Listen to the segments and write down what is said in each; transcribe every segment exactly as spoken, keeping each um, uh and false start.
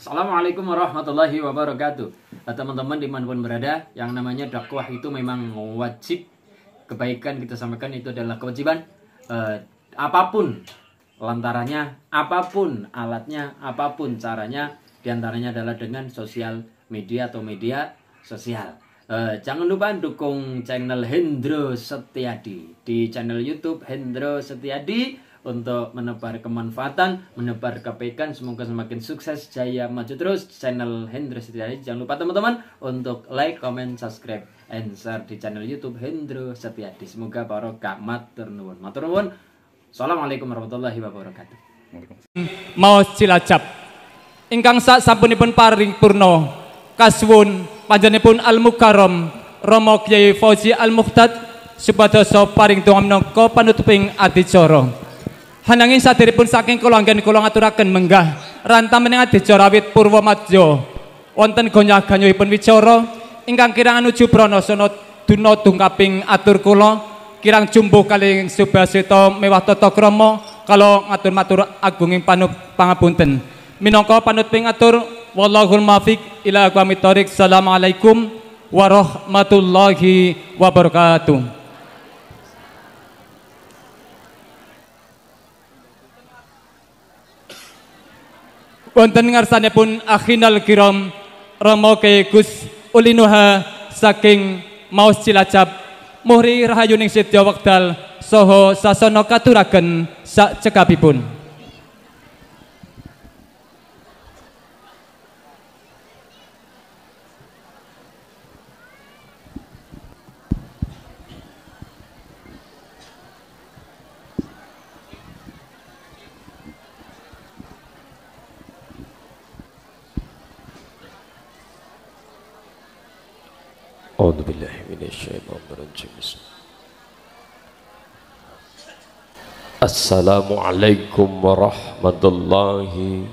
Assalamualaikum warahmatullahi wabarakatuh. Teman-teman dimanapun berada, yang namanya dakwah itu memang wajib. Kebaikan kita sampaikan itu adalah kewajiban. eh, Apapun lantarannya, apapun alatnya, apapun caranya, diantaranya adalah dengan sosial media atau media sosial. eh, Jangan lupa dukung channel Hendro Setiadi di channel YouTube Hendro Setiadi untuk menebar kemanfaatan, menebar kebaikan. Semoga semakin sukses, jaya, maju terus channel Hendro Setiadi. Jangan lupa teman-teman untuk like, comment, subscribe, and share di channel YouTube Hendro Setiadi. Semoga barokah. Matur nuwun. Matur nuwun. Assalamualaikum warahmatullahi wabarakatuh. Maos Cilacap ingkang sak sampunipun paring purna kasuwun panjenenganipun Al Mukarram Rama Kyai Fauzi Al Muhtad supados paring donga menangka panutuping adicara. Hananging saderepun saking kula anggen kula ngaturaken menggah rantamening adicara wit Purwamadya wonten gonyah-ganyuhipun wicara ingkang kirang nuju pranasana duna dungkaping atur kula kirang jumbuh kalih subasita mewah tata krama kala ngatur matur agunging panup pangapunten minangka panutuping atur wallahul muwaffiq ila aqwamit thoriq. Assalamualaikum warahmatullahi wabarakatuh. Wonten ngarsanipun akhinal kiram Rama Kyai Gus Ulinuha saking Maos Cilacap muhri rahayuning sedya wekdal saha sasana katuraken sak cekapipun. A'udzubillahi minasyaitonirrajim. Assalamualaikum warahmatullahi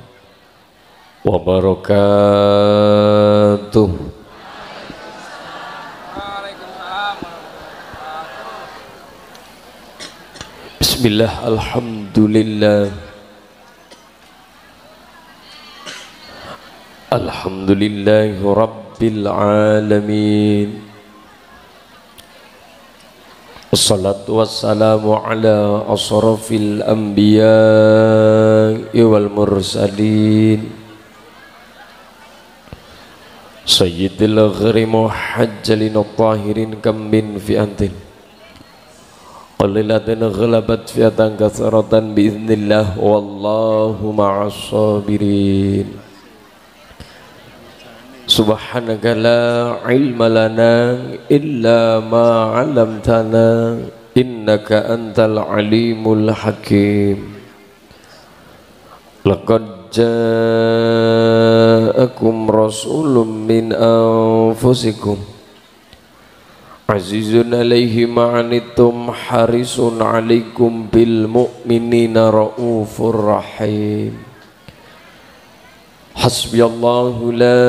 wabarakatuh. Bismillah, alhamdulillah. Alhamdulillahi rabbil alamin. Wassalatu wassalamu ala asrafil anbiya'i wal mursalin sayyidil ghari muhajjalin tahirin kam min fi'atin qalilatin ghalabat fi'atan katsaratan biiznillah wallahu ma'as sabirin. Subhanaka la ilma lana illa ma 'allamtana innaka antal alimul hakim. Laqad ja'akum rasulun min anfusikum azizun 'alaihi ma 'anittum harisun 'alaikum bil mu'minina raufur rahim. Hasbiyallahu la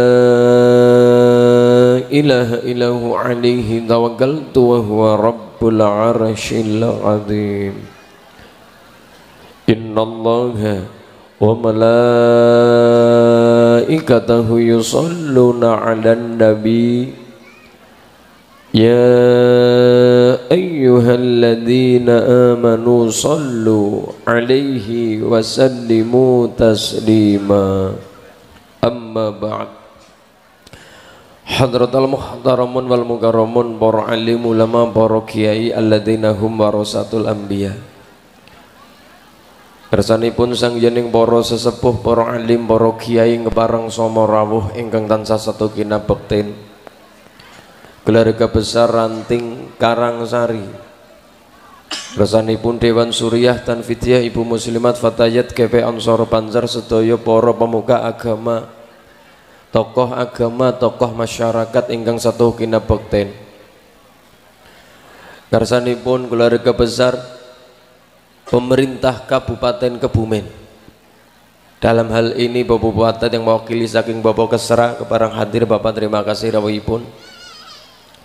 ilaha illahu alaihi tawakkaltu wa huwa rabbul arsyil azim. Innallaha wa malaikatahu yusalluna 'alan nabi ya ayyuhalladzina amanu sallu 'alaihi wa sallimu taslima. Amma ba'd. Hadratal muhtaramun wal mukarramun para alim ulama para kiai alladzina hum warasatul anbiya. Kersanipun sang yening para sesepuh para alim para kiai ngepareng sama rawuh ingkang tansah satu kinabektin keluarga besar Ranting Karangsari. Kersanipun Dewan Suriah Tanfidiyah Ibu Muslimat Fatayat K P Ansor Panjar sedaya para pemuka agama, tokoh agama, tokoh masyarakat ingkang satu kinabekten. Kersanipun keluarga besar pemerintah Kabupaten Kebumen. Dalam hal ini Bapak Bupati yang mewakili saking Bapak Kesera keparang hadir Bapak terima kasih rawuhipun.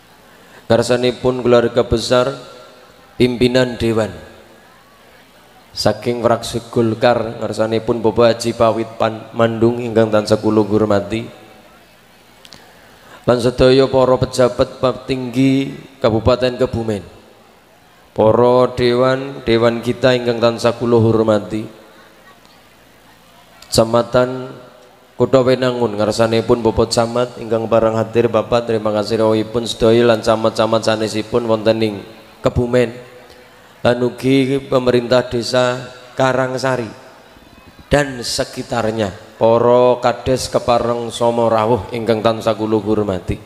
Kersanipun keluarga besar pimpinan dewan saking fraksi Golkar ngarsanipun Bapak Haji Pawit Pan Mandung ingkang tansah kula hormati, lan sedaya para pejabat petinggi Kabupaten Kebumen, para dewan dewan kita ingkang tansah kula hormati, Kecamatan Kutha Winangun ngarsanipun Bapak Camat ingkang barang hadir Bapak, terima kasih rawuhipun sedaya lan camat-camat sanesipun wonten ing Kebumen, lan ugi pemerintah desa Karangsari dan sekitarnya, para kades kepareng Somo Rawuh ingkang tansah kula hormati,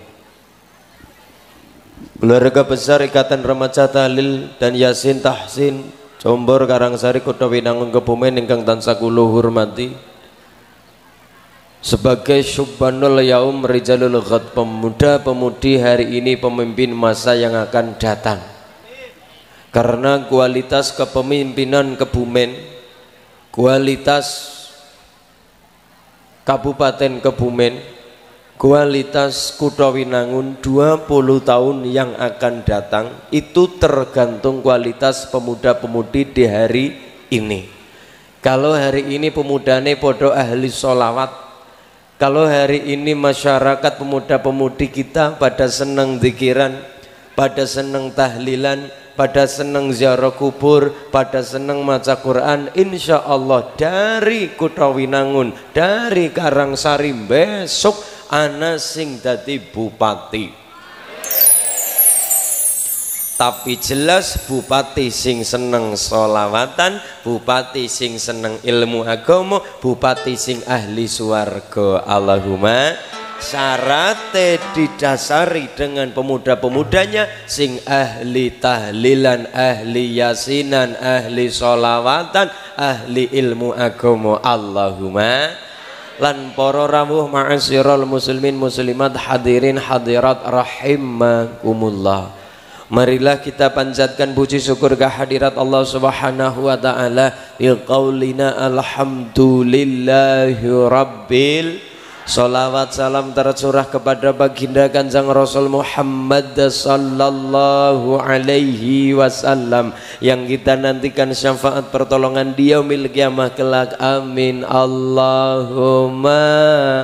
keluarga besar Ikatan Remaja Tahlil dan Yasin Tahsin Jombor Karangsari Kutha Winangun Kebumen ingkang tansah kula hormati, sebagai Syubhanul Yaum Rijalul Ghad, pemuda-pemudi hari ini, pemimpin masa yang akan datang. Karena kualitas kepemimpinan Kebumen, kualitas Kabupaten Kebumen, kualitas Kutha Winangun dua puluh tahun yang akan datang itu tergantung kualitas pemuda-pemudi di hari ini. Kalau hari ini pemudane podo ahli sholawat, kalau hari ini masyarakat pemuda-pemudi kita pada senang zikiran, pada senang tahlilan, pada senang ziarah kubur, pada senang maca Quran, insya Allah dari Kutha Winangun, dari Karangsari besok ana sing dadi bupati. Tapi jelas bupati sing seneng sholawatan, bupati sing seneng ilmu agama, bupati sing ahli swarga. Allahumma syaratnya didasari dengan pemuda-pemudanya sing ahli tahlilan, ahli yasinan, ahli sholawatan, ahli ilmu agama. Allahumma. Lan para rawuh ma'asyiral muslimin muslimat, hadirin hadirat rahimakumullah, marilah kita panjatkan puji syukur kehadirat Allah Subhanahu wa taala bi qaulina alhamdulillahi rabbil. Salawat salam tercurah kepada baginda Kanjeng Rasul Muhammad sallallahu alaihi wasallam yang kita nantikan syafaat pertolongan di yaumil qiyamah kelak. Amin Allahumma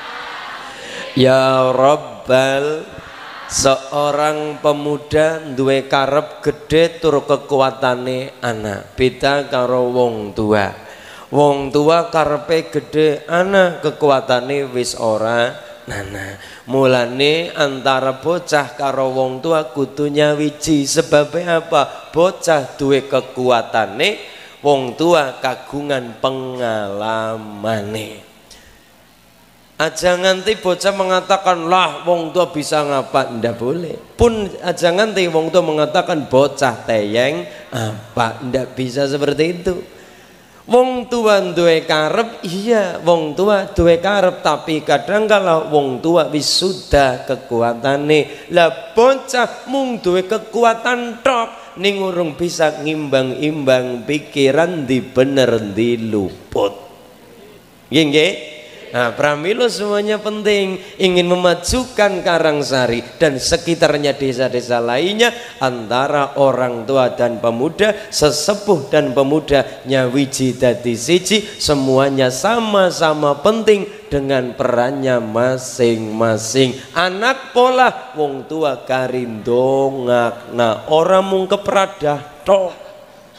ya rabbal. Seorang pemuda duwe karep gede tur kekuatane anak, beda karo wong tua. Wong tua karepe gede, anak kekuatane wis ora nana. Mulane antara bocah karo wong tua kudu nyawiji. Sebabnya apa? Bocah duwe kekuatane, wong tua kagungan pengalamane. Aja nganti bocah mengatakan lah wong tua bisa ngapa, ndak boleh. Pun aja nganti wong tua mengatakan bocah teyeng apa, ndak bisa seperti itu. Wong tua duwe karep, iya wong tua duwe karep, tapi kadang kala wong tua wis sudah kekuatane. Lah bocah mung duwe kekuatan tok ning urung bisa ngimbang-imbang pikiran di bener di luput. Nggih nggih. Nah, pramila semuanya penting, ingin memajukan Karangsari dan sekitarnya desa-desa lainnya, antara orang tua dan pemuda, sesepuh dan pemuda nyawiji dadi siji, semuanya sama-sama penting dengan perannya masing-masing. Anak pola wong tua karindongak, nah orang mung kepradah tok.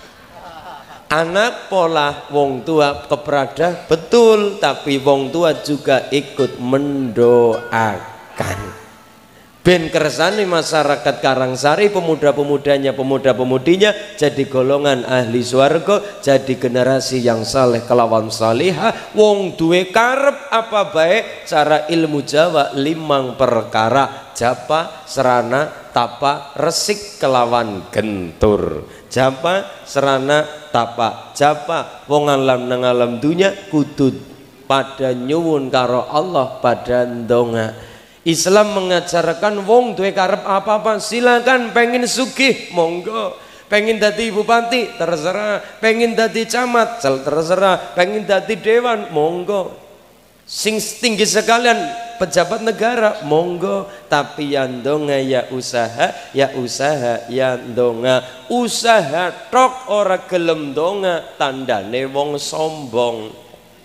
Anak pola wong tua kepradah betul, tapi wong tua juga ikut mendoakan. Ben kersane masyarakat Karangsari, pemuda-pemudanya, pemuda-pemudinya jadi golongan ahli swarga, jadi generasi yang saleh kelawan salihah. Wong duwe karep apa baik cara ilmu Jawa limang perkara: japa, serana, tapa, resik kelawan gentur. Japa, serana, tapa. Japa wong alam nang alam dunya kudu pada nyuwun karo Allah, pada ndonga. Islam mengajarkan wong duwe karep apa-apa silakan, pengen sugih monggo, pengen dadi bupati terserah, pengen dadi camat terserah, pengen dadi dewan monggo. Sing tinggi sekalian pejabat negara monggo, tapi yang donga ya usaha, ya usaha ya donga. Usaha tok ora gelem donga tandane wong sombong.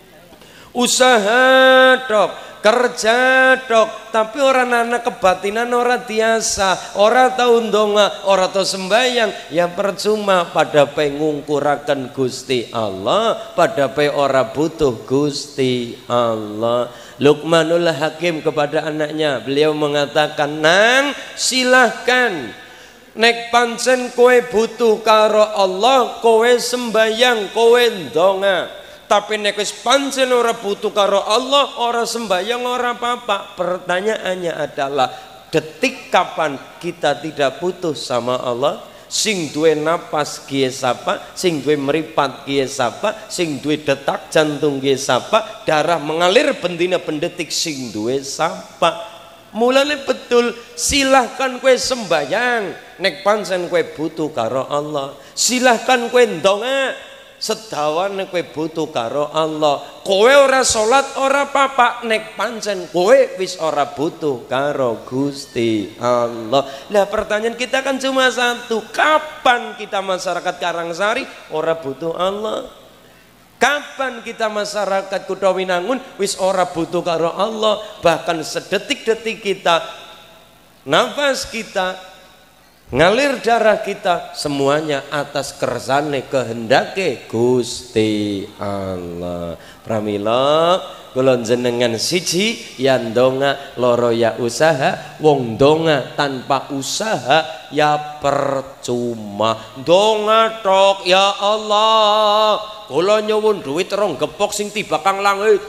Usaha tok, kerja tok, tapi orang anak kebatinan ora biasa, ora tau ndonga, ora tau sembayang, ya percuma. Pada pe ngungkuraken Gusti Allah, pada pe ora butuh Gusti Allah. Luqmanul Hakim kepada anaknya, beliau mengatakan, nang silahkan, nek pancen kowe butuh karo Allah, kowe sembayang, kowe ndonga. Tapi nek wis pancen ora butuh karo Allah, ora sembahyang, ora apa-apa. Pertanyaannya adalah, detik kapan kita tidak butuh sama Allah? Sing duwe napas kiye sapa, sing duwe meripat kiye sapa, sing duwe detak jantung kiye sapa, darah mengalir bendina pendetik sing duwe sapa. Mulane betul, silahkan kue sembahyang nek pancen kue butuh karo Allah. Silahkan kue ndonga sedawan nek kowe butuh karo Allah. Kowe ora salat ora apa-apa nek pancen kowe wis ora butuh karo Gusti Allah. Lah pertanyaan kita kan cuma satu, kapan kita masyarakat Karangsari ora butuh Allah? Kapan kita masyarakat Kutawinangun wis ora butuh karo Allah? Bahkan sedetik-detik kita, nafas kita, ngalir darah kita, semuanya atas kersane kehendake Gusti Allah. Pramila kula jenengan siji ya ndonga, loro ya usaha. Wong ndonga tanpa usaha ya percuma. Ndonga tok ya Allah, kula nyuwun duit rong gepok sing tiba kang langit.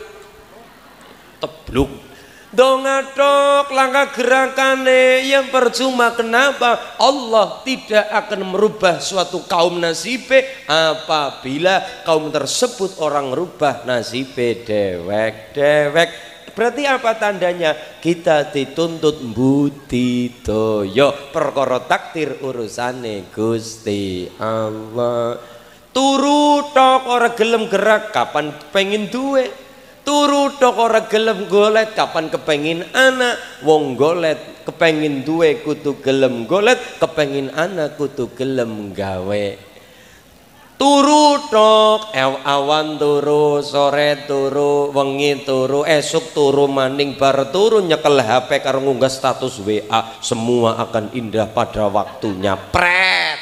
Tebluk. Donga tok langkah gerakane yang percuma. Kenapa? Allah tidak akan merubah suatu kaum nasibe apabila kaum tersebut orang rubah nasibe dewek-dewek. Berarti apa tandanya? Kita dituntut budidaya, perkara takdir urusane Gusti Allah. Turu tok ora gelem gerak, kapan pengen duwe? Turu tok ora gelem golet, kapan kepengin anak? Wong golet kepengin duwe kudu gelem golet, kepengin anak kudu gelem gawe. Turu tok awan turu, sore turu, wengi turu, esuk turu maning, bar turu nyekel H P karo ngunggah status W A, semua akan indah pada waktunya. Pret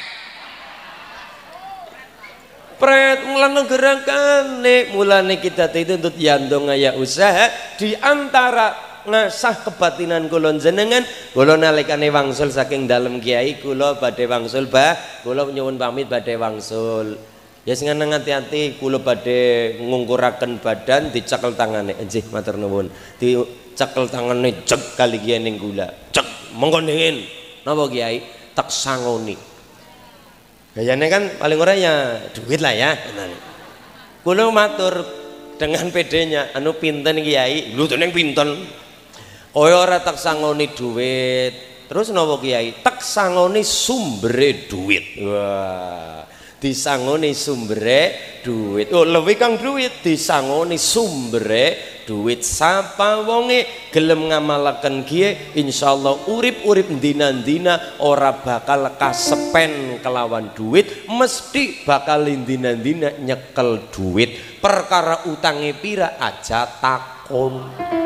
Pret mulane gerakane, mulane kita dituntut yandong ya usaha. Di antara ngasah kebatinan kula jenengan, kula nalikane wangsul saking dalem kiai, kula badhe wangsul bah, kula nyuwun pamit badhe wangsul. Ya sing hati-hati, kula badhe ngungkuraken badan, dicekel tangane. Nggih matur nuwun. Dicekel tangane cek kali kiai ning kula. Cek monggo dingin. Napa kiai? Tak sangoni. Gayane kan paling ora ya duit lah ya. Kula matur dengan pedenya, anu pinten kiai? Lho teneng pinten. Kowe ora tak sangoni duit. Terus napa kiai? Tak sangoni sumbere duit. Wah, disangoni sumbere duit. Oh, luwih kang duit disangoni sumbere duit. Sapa wonge gelem ngamalaken kiye, insyaallah urip-urip dina-dina ora bakal kasepen kelawan duit, mesti bakal dina-dina nyekel duit. Perkara utange pira aja takon.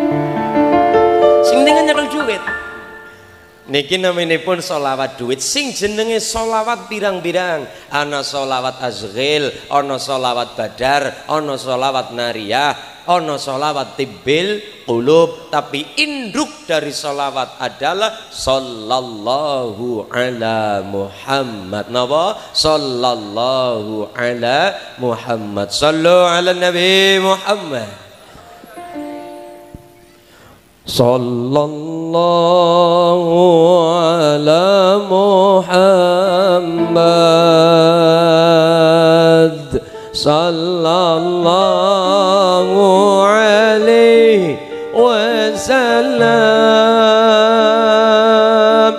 Sing penting nyekel duit. Niki naminipun solawat duit. Sing jenenge solawat pirang-pirang. Ana solawat azghil, ana solawat badar, ana solawat nariyah, ana solawat tibbil qulub. Tapi induk dari solawat adalah sallallahu ala Muhammad. Napa? Sallallahu ala Muhammad. Sallu ala Nabi Muhammad. Sallallahu ala Muhammad. Sallallahu alaihi wasallam.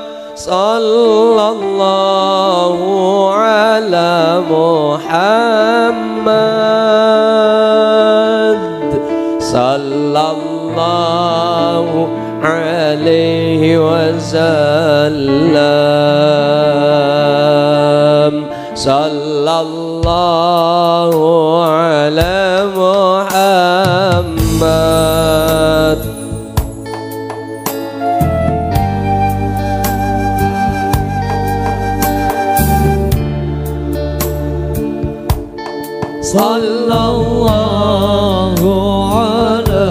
Sallallahu ala Muhammad. sallallahu alaihi wasallam sallallahu ala Muhammad sallallahu ala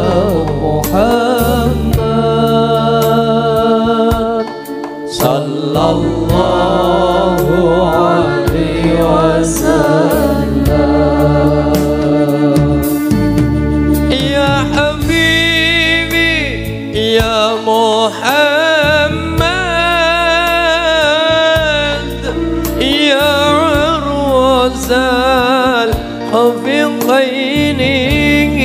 Muhammad sallallahu alaihi wasallam ya habibi ya Muhammad ya Rasul hafiqaini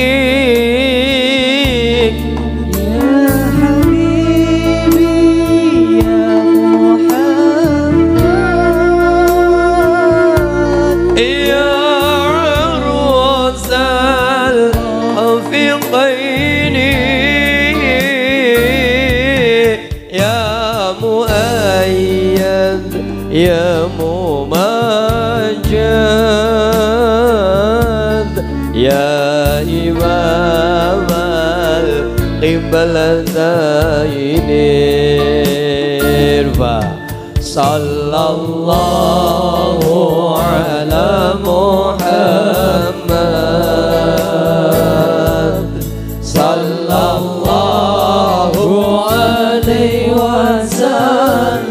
ya mumajjad ya imam al-qiblatayn fa sallallahu ala Muhammad sallallahu alaihi wasallam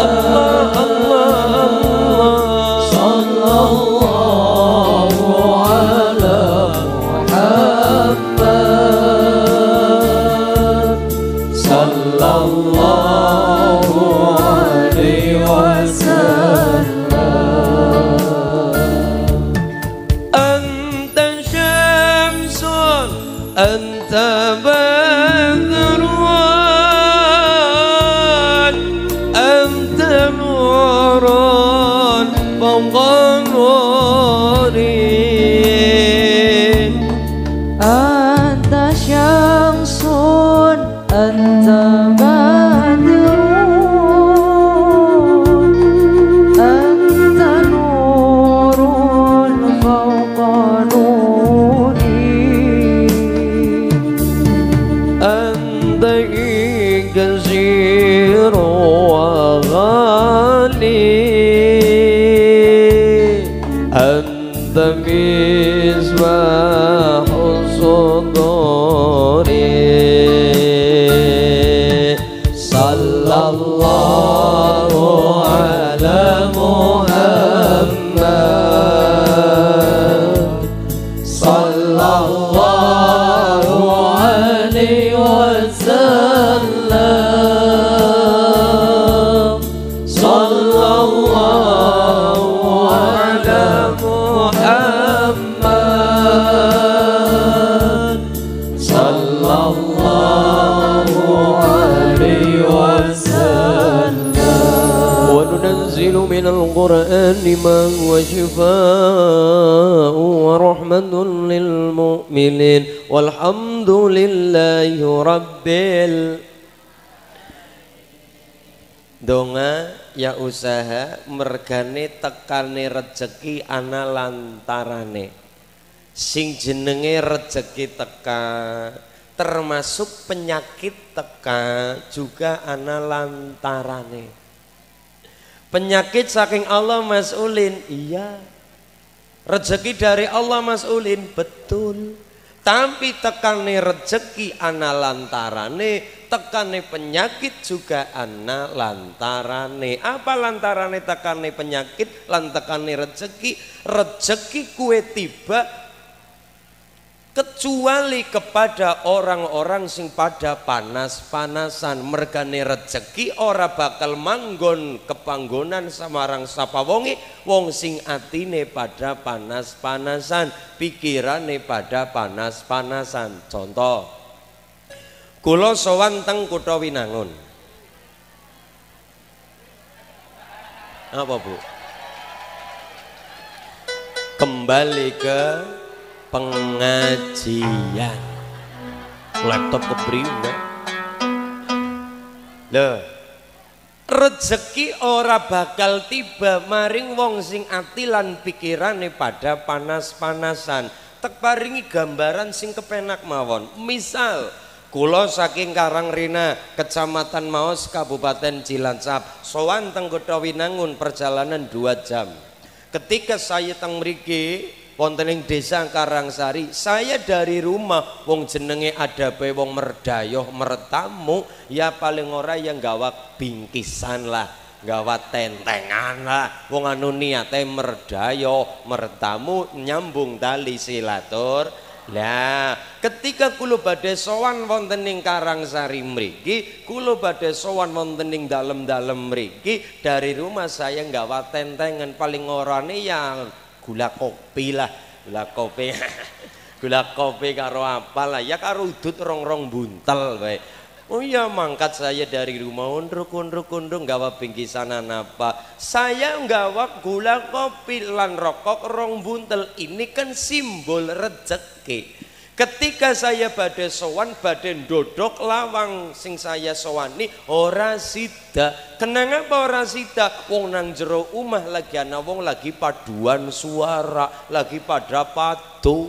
القرآن ما هو شفاء ورحمة للمؤمنين والحمد لله رب donga ya usaha mergane tekane rejeki ana lantarane sing jenenge rejeki teka termasuk penyakit teka juga ana lantarane. Penyakit saking Allah mas'ulin, iya. Rezeki dari Allah mas'ulin, betul. Tapi tekane rezeki ana lantarane, tekane penyakit juga ana lantarane. Apa lantarane tekane penyakit, lan tekane rezeki? Rezeki kue tiba kecuali kepada orang-orang sing pada panas-panasan. Mergane rezeki ora bakal manggon kepanggonan samarang sapa wonge wong sing atine pada panas-panasan, pikirane pada panas-panasan. Contoh, kula sowan teng Kutha Winangun. Apa Bu? Kembali ke pengajian. laptop kepriwe. Lho, rezeki ora bakal tiba maring wong sing ati lan pikirane pada panas-panasan. Tak paringi gambaran sing kepenak mawon. Misal kula saking Karangrina, Kecamatan Maos, Kabupaten Cilacap, sowan teng Kutha Winangun perjalanan dua jam. Ketika saya teng mriki wonten ing Desa Karangsari, saya dari rumah wong jenenge adabe wong merdayoh mertamu, ya paling ora yang gawa bingkisan lah, gawa tentengan lah, wong anu niate merdayoh mertamu nyambung tali silatur. Lah, ketika kula badhe sowan wonten ing Karangsari mriki, kula badhe sowan wonten ing dalem-dalem mriki, dari rumah saya nggawa tentengan paling orane ya gula kopi lah, gula kopi. Gula kopi karo apa lah, ya karo udut rong-rong buntel bae. Oh iya, mangkat saya dari rumah undruk-undruk-undruk nggawa bingkisanan apa. Saya nggawa gula kopi lan rokok rong buntel. Ini kan simbol rezeki. Ketika saya badhe sowan badhe ndodok lawang sing saya sowani ora sida. Kenang apa ora sida? Wong nang jero omah lagi ana wong lagi paduan suara, lagi pada padu.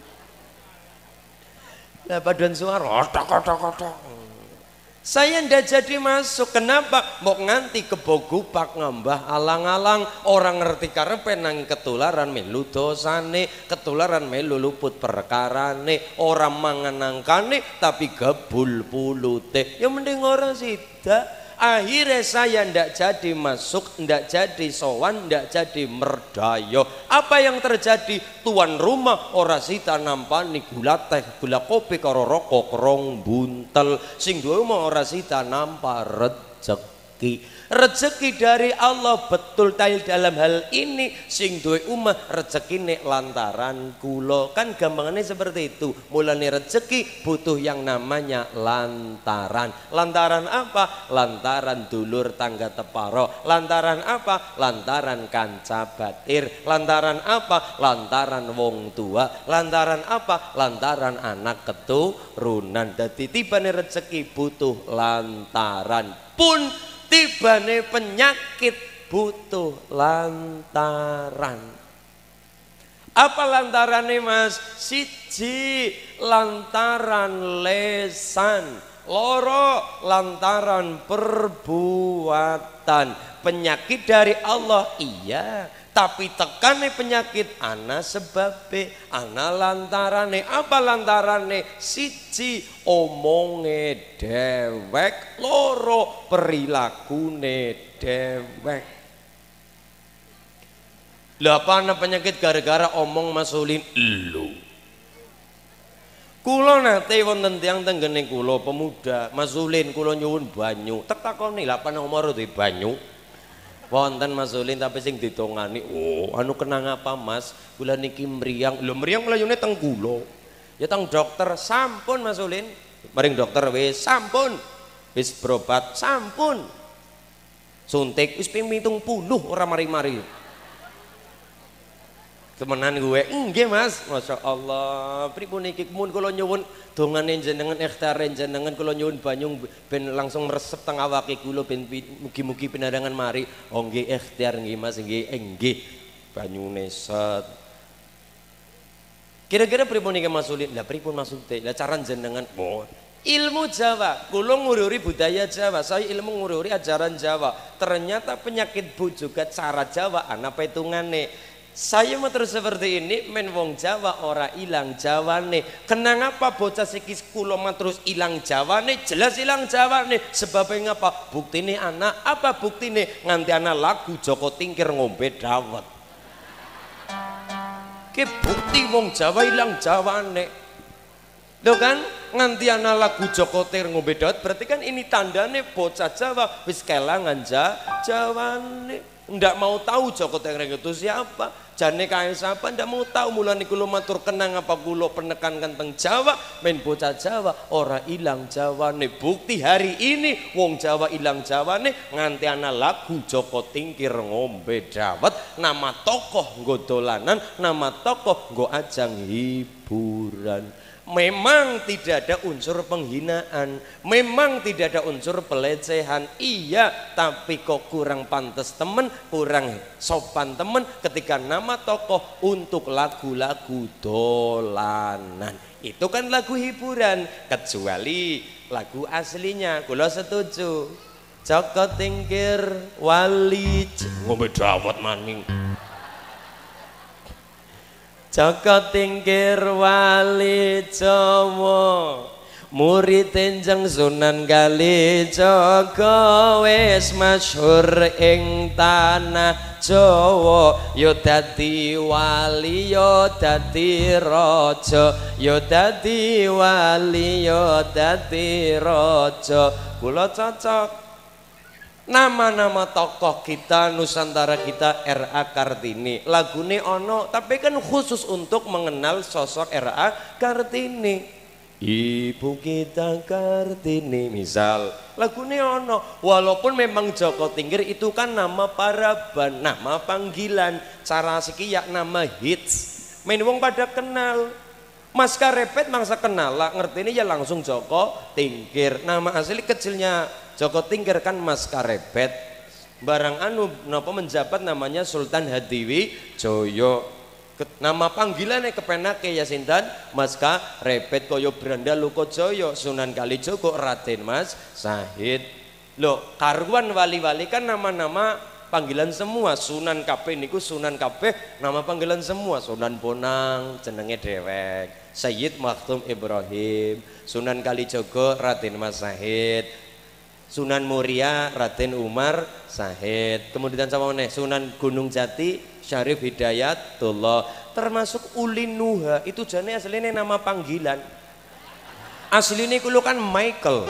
Lah paduan suara otok-otok-otok. Saya ndak jadi masuk. Kenapa? Mau nganti kebogupak ngambah alang-alang, orang ngerti karepe nang ketularan melu dosane, ketularan melu luput perkarane, orang manganangkane tapi gebul pulute. Ya mending ora sida. Akhirnya saya ndak jadi masuk, ndak jadi sowan, ndak jadi merdayo. Apa yang terjadi? Tuan rumah ora sita nampani gula teh, gula kopi karo rokok rong buntel. Sing duwe omah ora sita nampa rezeki. Rezeki dari Allah betul tail dalam hal ini sing duwe omah rezekine lantaran kula. Kan gampangannya seperti itu. Mulane rezeki butuh yang namanya lantaran. Lantaran apa? Lantaran dulur tangga teparo. Lantaran apa? Lantaran kanca batir. Lantaran apa? Lantaran wong tua. Lantaran apa? Lantaran anak keturunan. Dadi tibane rezeki butuh lantaran. Pun tibane penyakit butuh lantaran. Apa lantarane Mas? Siji lantaran lesan, loro lantaran perbuatan. Penyakit dari Allah iya, tapi tekane penyakit ana sebabe, ana lantarane. Apa lantarane? Siji omonge dewek, loro perilakune dewek. Lah apa ana penyakit gara-gara omong masulin elu. Kula nate wonten tiyang tenggene kula pemuda, masulin kula nyuwun banyu. Tak takoni lha apa nomor di banyu? Wonten masulin tapi sing ditongani, oh anu kenang apa Mas? Kula niki mriyang. Lho mriyang mlayune teng kula. Ya teng dokter sampun masulin. Maring dokter wis sampun. Wis berobat sampun. Suntik wis ping pitung puluh ora mari-mari. Temenan gue, nggih Mas, masya Allah. Pripun iki mun kula nyuwun dongane jenengan, ikhtare jenengan kula nyuwun banyu ben langsung meresep teng awake kula ben mugi-mugi pinadangan mari. Oh nggih ikhtiar nggih Mas, nggih nggih. Banyune set. Kira-kira pripun iki Mas Ulin? Lah pripun maksude? Lah caran jenengan, oh ilmu Jawa, kula ngururi budaya Jawa, saya ilmu ngururi ajaran Jawa. Ternyata penyakit bu juga cara Jawa ana petungane. Saya mau terus seperti ini, men wong Jawa ora ilang Jawane. Kenang apa bocah sikis kula terus ilang Jawane? Jelas ilang Jawane. Sebabnya apa? Buktine anak apa buktine? Nganti anak lagu Joko Tingkir ngombe dawet. Ke bukti wong Jawa ilang Jawane. Lho kan nganti anak lagu Joko Tingkir ngombe dawet, berarti kan ini tandane bocah Jawa wis kelangan Jawane. Ndak mau tahu Joko Tingkir itu siapa. Jane kae sapa ndak mau tahu. Mulane kula matur kenang apa kula penekankan teng Jawa, men bocah Jawa ora ilang Jawane. Bukti hari ini wong Jawa ilang Jawane nganti ana lagu Joko Tingkir ngombe dawet, nama tokoh nggo dolanan, nama tokoh nggo ajang hiburan. Memang tidak ada unsur penghinaan, memang tidak ada unsur pelecehan, iya, tapi kok kurang pantas temen, kurang sopan temen ketika nama tokoh untuk lagu-lagu dolanan. Itu kan lagu hiburan, kecuali lagu aslinya. Kula setuju. Joko Tingkir wali ngombe dawet maning. Joko Tingkir wali Jawa, murid enjang Sunan Kalijaga, wis masyhur ing tanah Jawa. Yo dadi wali, yo dadi raja, yo dadi wali, yo dadi raja. Kula cocok. Nama-nama tokoh kita Nusantara kita R A Kartini, lagune ono tapi kan khusus untuk mengenal sosok R A Kartini. Ibu kita Kartini misal lagune ono, walaupun memang Joko Tingkir itu kan nama paraban, nama panggilan, cara sekiyak nama hits, main wong pada kenal. Mas Karepet mangsa kenal lah, ngerti ini ya langsung Joko Tingkir. Nama asli kecilnya Joko Tingkir kan Mas Karepet, barang anu napa menjabat namanya Sultan Hadiwi Joyo. Nama panggilannya kepenake ya sinten Mas Karepet kaya Branda Lukojoyo, Sunan Kalijogo Raden Mas Sahid. Loh, karuan wali-wali kan nama-nama panggilan semua. Sunan kabeh niku Sunan kabeh nama panggilan semua. Sunan Bonang jenenge dhewek, Sayyid Maktum Ibrahim, Sunan Kalijogo Raden Mas Sahid, Sunan Muria Raden Umar Sahid, kemudian sama nih Sunan Gunung Jati Syarif Hidayatullah, termasuk Ulin Nuha itu jane aslinya nama panggilan. Aslinya kulo kan Michael.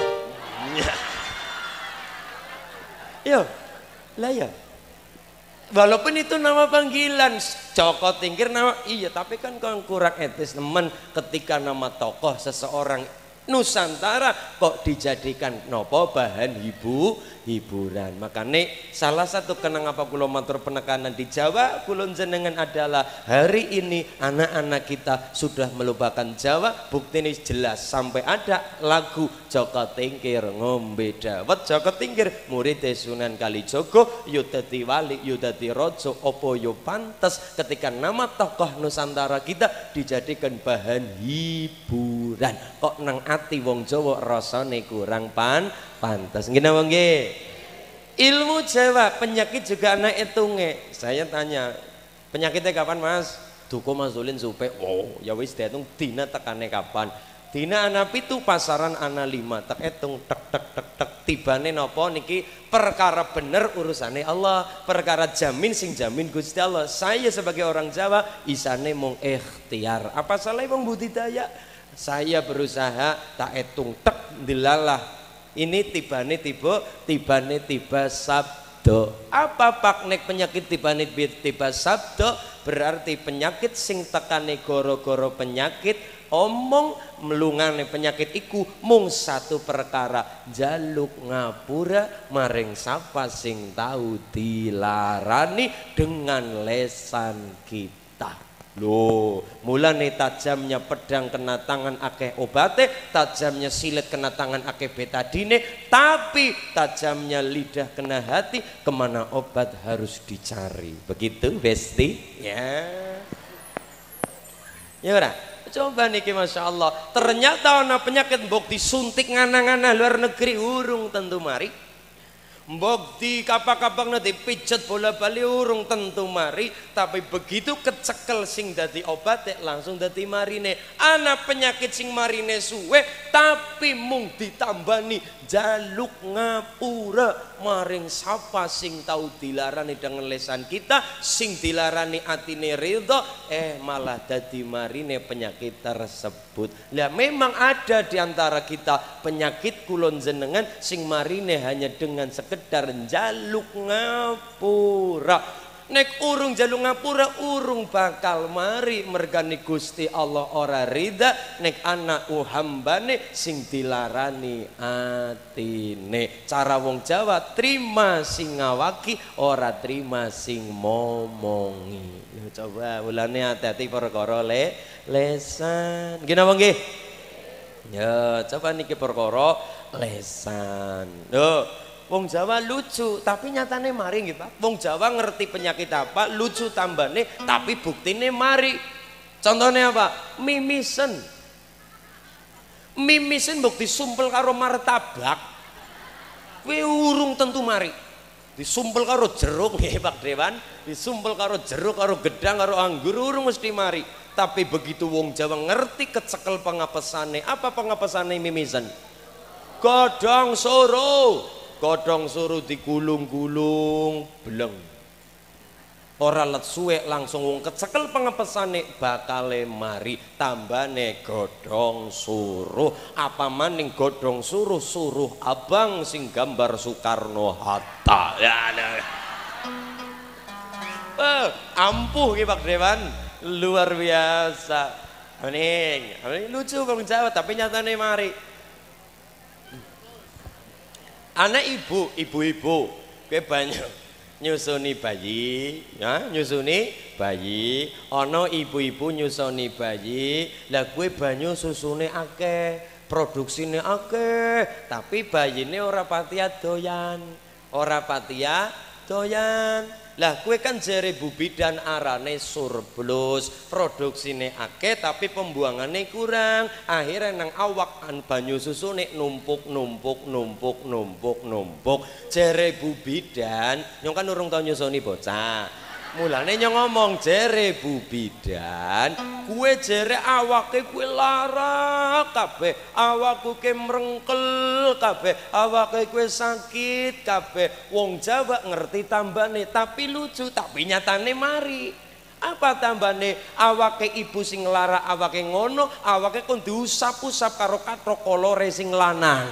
Yo, lah ya. Walaupun itu nama panggilan Joko Tingkir nama iya, tapi kan kurang etis teman ketika nama tokoh seseorang Nusantara kok dijadikan nopo bahan hibu hiburan. Makanya salah satu kenapa kula matur penekanan di Jawa kulon jenengan adalah hari ini anak-anak kita sudah melupakan Jawa. Bukti ini jelas sampai ada lagu Joko Tingkir ngombe dawet. Joko Tingkir murid Sunan Kalijogo, yo dadi wali yo dadi raja, opo yo pantes ketika nama tokoh Nusantara kita dijadikan bahan hiburan. Kok nang ati wong Jawa rasane kurang pan pantas. Nggih napa nggih? Ilmu Jawa penyakit juga anak etunge. Saya tanya, penyakitnya kapan Mas? Duko Mas Zulin supe. Oh, ya wis diitung dina tekane kapan? Dina ana pitu pasaran ana lima. Tek etung tek tek tek tek tibane napa niki perkara bener urusane Allah, perkara jamin sing jamin Gusti Allah. Saya sebagai orang Jawa isane mung ikhtiar. Apa salah wong budidaya? Saya berusaha tak etung tek dilalah. Ini tibane tiba, tibane tiba sabdo. Apa paknek penyakit tibane tiba sabdo? Berarti penyakit sing tekane goro-goro penyakit omong melungane penyakit iku mung satu perkara, jaluk ngapura maring sapa sing tahu dilarani dengan lesan kita. Loh, mulane tajamnya pedang kena tangan akeh obate, tajamnya silet kena tangan akeh betadine, tapi tajamnya lidah kena hati, kemana obat harus dicari. Begitu Besti? Ya. Ya ora? Coba niki Masya Allah, ternyata ana penyakit mbok disuntik ngana-ngana luar negeri urung tentu mari. Mbok di kapak-kapak nanti pijet bola-bali urung tentu mari, tapi begitu kecekel sing dadi obat langsung dadi marine. Ana penyakit sing marine suwe tapi mung ditambani jaluk ngapura maring sapa sing tahu dilarani dengan lesan kita, sing dilarani atine ridho, eh malah dadi marine penyakit tersebut. Lah memang ada di antara kita penyakit kulon jenengan sing marine hanya dengan sekedar jaluk ngapura. Nek urung jaluk ngapura urung bakal mari mergani Gusti Allah ora rida. Nek anak uhambane sing dilarani atine. Cara wong Jawa terima sing ngawaki, ora terima sing momongi. Coba ulane hati-hati perkara le lesan. Gini apa nggih? Ya, coba niki perkara lesan. Lho, wong Jawa lucu, tapi nyatane mari nggih, Pak. Wong Jawa ngerti penyakit apa, lucu tambane, tapi buktine mari. Contohnya apa? Mimisen. Mimisen bukti sumpel karo martabak. Kuwi urung tentu mari. Disumpel karo jeruk nggih Pak Dewan, disumpel karo jeruk karo gedang karo anggur urung mesti mari. Tapi begitu wong Jawa ngerti kecekel pengapesane, apa pengapesane mimisen? Godhong soro. Godhong soro digulung-gulung, bleng. Ora let suwe langsung wong kecekel pengapesane bakale mari, tambane godhong suruh. Apa maning godhong suruh suruh abang sing gambar Soekarno Hatta. Ya, ya. Eh, ampuh ki Pak Dewan, luar biasa. Maning, maning lucu wong Jawa tapi nyatane mari. Anak ibu, ibu-ibu, kowe banyak nyusuni bayi, ya, nyusuni bayi. Ana ibu-ibu nyusuni bayi, lah kowe banyu susune akeh, produksine akeh, tapi bayine ora patiya doyan, ora patiya doyan. Lah kue kan jere Bu Bidan arane surplus, produksine akeh tapi pembuangannya kurang. Akhirnya nang awak an banyu susune numpuk numpuk numpuk numpuk numpuk. Jere Bu Bidan, nyong kan urung tau nyusoni bocah. Mulane nyong ngomong jere Bu Bidan, kue jere awake kue lara kabeh, awakku ke merengkel kabeh, awake kue sakit kabeh. Wong Jawa ngerti tambane tapi lucu, tapi nyatane mari. Apa tambane awake ibu sing lara awake ngono, awake kon diusap-usap karo kathok kolore sing lanang.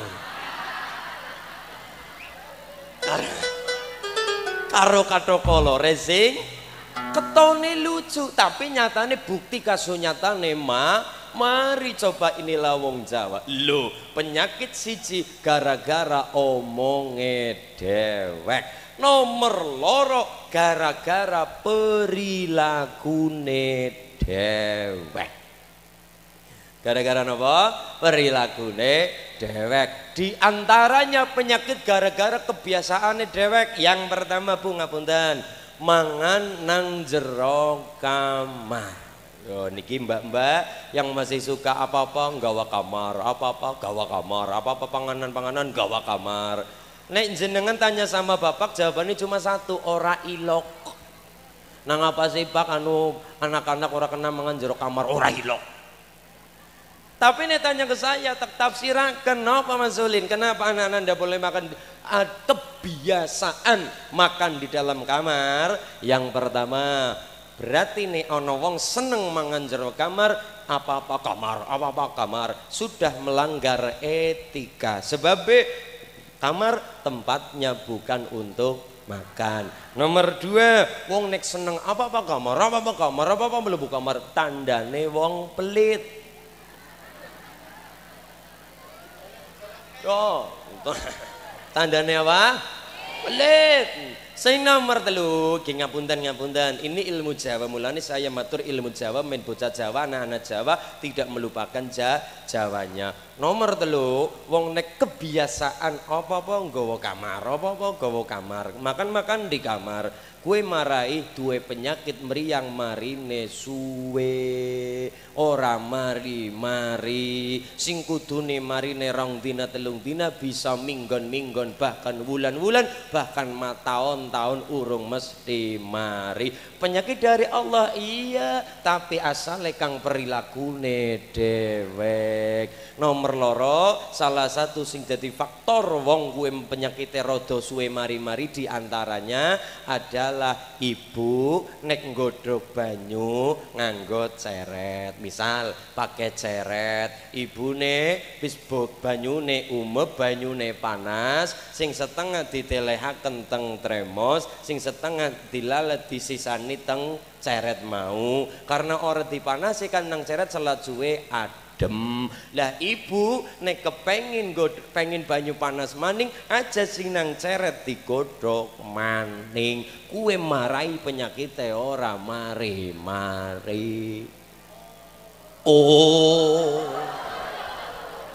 Karo kathok kolore sing ketone lucu, tapi nyatane bukti kasunyatane ma mari. Coba inilah wong Jawa. Lho, penyakit siji gara-gara omonge dewek. Nomor loro gara-gara perilakune dewek. Gara-gara napa? Perilakune dewek. Di antaranya penyakit gara-gara kebiasaane dewek. Yang pertama Bu ngapunten, mangan nang jero kamar. Yo niki mbak-mbak yang masih suka apa-apa nggawa kamar, apa-apa gawa kamar, apa-apa panganan-panganan gawa kamar. Nek jenengan tanya sama bapak jawabannya cuma satu, ora ilok. Nang apa sih Pak anu anak-anak ora kena mangan jero kamar, ora ilok. Tapi nek tanya ke saya tak tafsiran kenapa Mas Ulin, kenapa anak-anak ndak boleh makan? Kebiasaan makan di dalam kamar. Yang pertama berarti nih ono wong seneng mangan jero kamar, apa-apa kamar, apa-apa kamar, sudah melanggar etika. Sebab kamar tempatnya bukan untuk makan. Nomor dua, wong nek seneng apa-apa kamar, apa-apa kamar, apa-apa mlebu kamar, tandane wong pelit. Oh, tandane apa? Pelit. Sing nomor telu, nggih ngapunten ngapunten. Ini ilmu Jawa, mulane saya matur ilmu Jawa men bocah Jawa, anak-anak Jawa tidak melupakan ja, Jawanya. Nomor telu, wong nek kebiasaan apa-apa nggawa kamar, apa-apa nggawa kamar, makan-makan di kamar. Kue marai duwe penyakit meriang marine suwe, ora mari-mari. Sing kudune marine rong dina telung dina bisa minggon-minggon bahkan wulan-wulan bahkan tahun-tahun urung mesti mari. Penyakit dari Allah iya, tapi asale kang perilakune dewek. Nomor loro, salah satu sing jadi faktor wong kuwe penyakit rada suwe mari-mari diantaranya adalah ibu nek nggodhog banyu nganggo ceret. Misal pakai ceret, ibune wis banyune umeb, banyune panas, sing setengah ditelehaken teng tremos, sing setengah dilalet disisani teng ceret mau. Karena ora dipanasi kan nang ceret selat suwe adem. Lah ibu nek kepengin pengen banyu panas maning aja sing nang ceret digodhog maning. Kuwe marai penyakit ora mari-mari. Oh.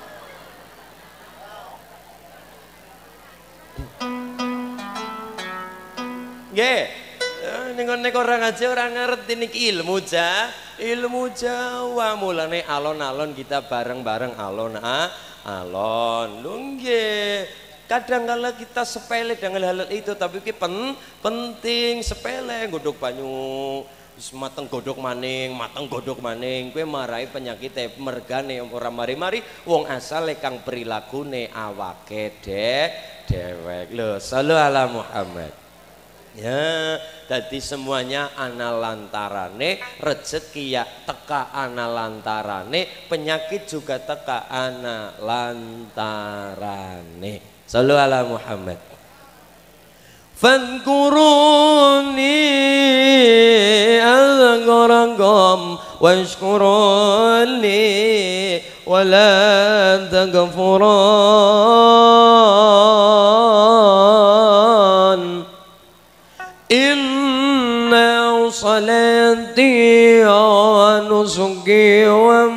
Nggih. Ning nek ora ngaji ora ngerti niki ilmu ja, ilmu Jawa. Mulane alon-alon kita bareng-bareng alon ah, alon. Lho nggih. Kadang kala kita sepele dengan hal itu tapi ki pen, penting sepele godhog banyu wis mateng godhog maning, mateng godhog maning kowe marai penyakit mergane ora mari-mari wong asale kang prilakune awake dek dewek. Lho sallu ala Muhammad. Ya, jadi semuanya ana lantarane, rezeki ya teka ana lantarane, penyakit juga teka ana lantarane. Sallu ala Muhammad. Fadhkuruni azkurakum washkuruni wala takfurun. Inna salati wa nusuki wa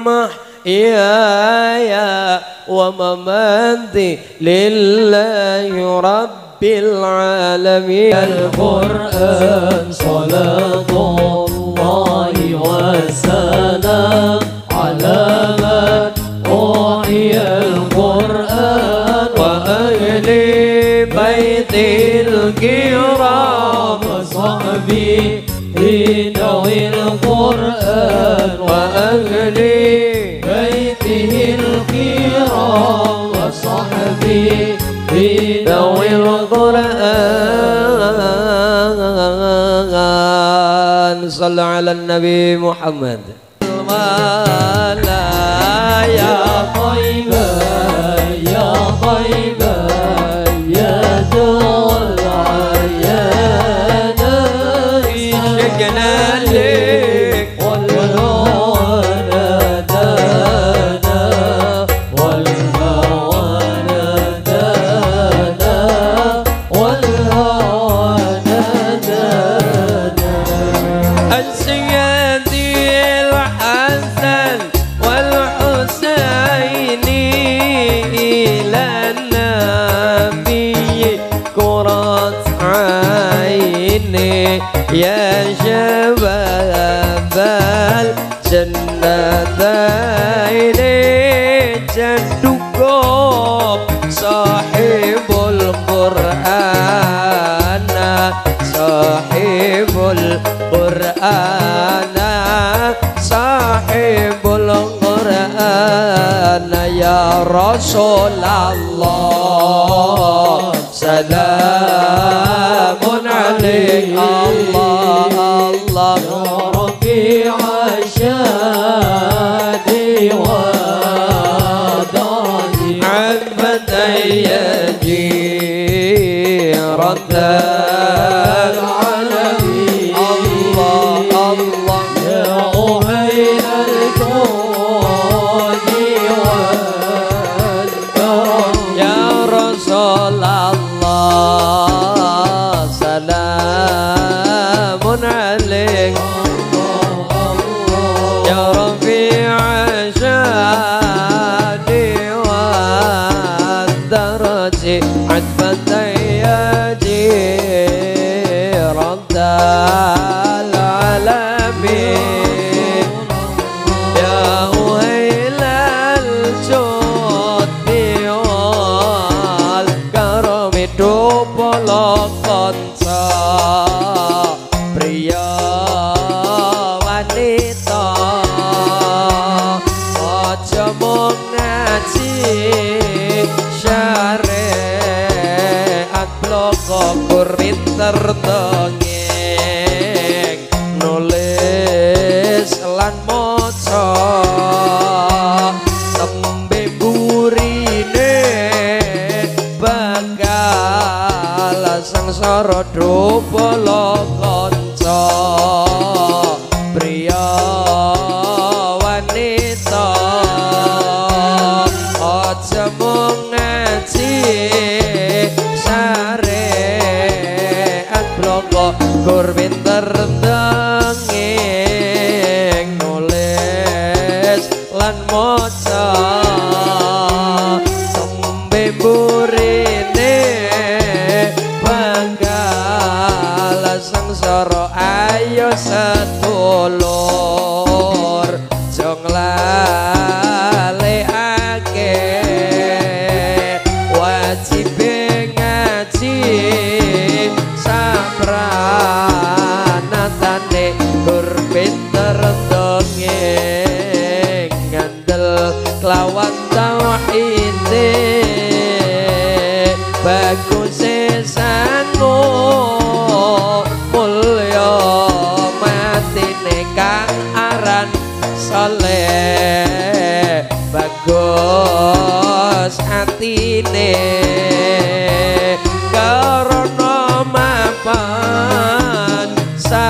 mahyaya wa mamati lillahi rabbil alamin. Al-Quran salatullahi wa salam ala man uhiya al-Quran wa ahli baitil kiram wa sahbi hidawil Quran wa ahli baitihil kiram wa sahbi hidawil Quran. Sallu ala Nabi Muhammad. Ya Taibah, ya Taibah, ya Dul Ayyana Syekna lik والهوى نادانا والهوى نادانا والهوى نادانا السيدي الحسن والحسين إلى النبي كرة عيني يا شباب الجنتين جدكم صاحب القرآن صاحب القرآن صاحب القرآن يا رسول الله سلام عليك الله الله ربيع شادي ودرجي عفتي جيرة العالمين الله الله يا أهيل الجود والكرم يا رسول الله سلام عليك يا رفيع شادي والدرج عتبتي يا جيرة العالمين يا أهيل الجود والكرم دوبلو konco pria wanita aja mung ngaji syariat bloko pinter dongeng nulis lan maca tembe burine bakal sangsara dupala kanca pria wanita aja mung ngaji syariat bloko gur pinter dongeng nulis lan maca tembe burine bakal wajibe ngaji sapranatane gur pinter dongeng ngandel kelawan tauhide bagus sangu mulya matine kang aran saleh bagus atine karana mapan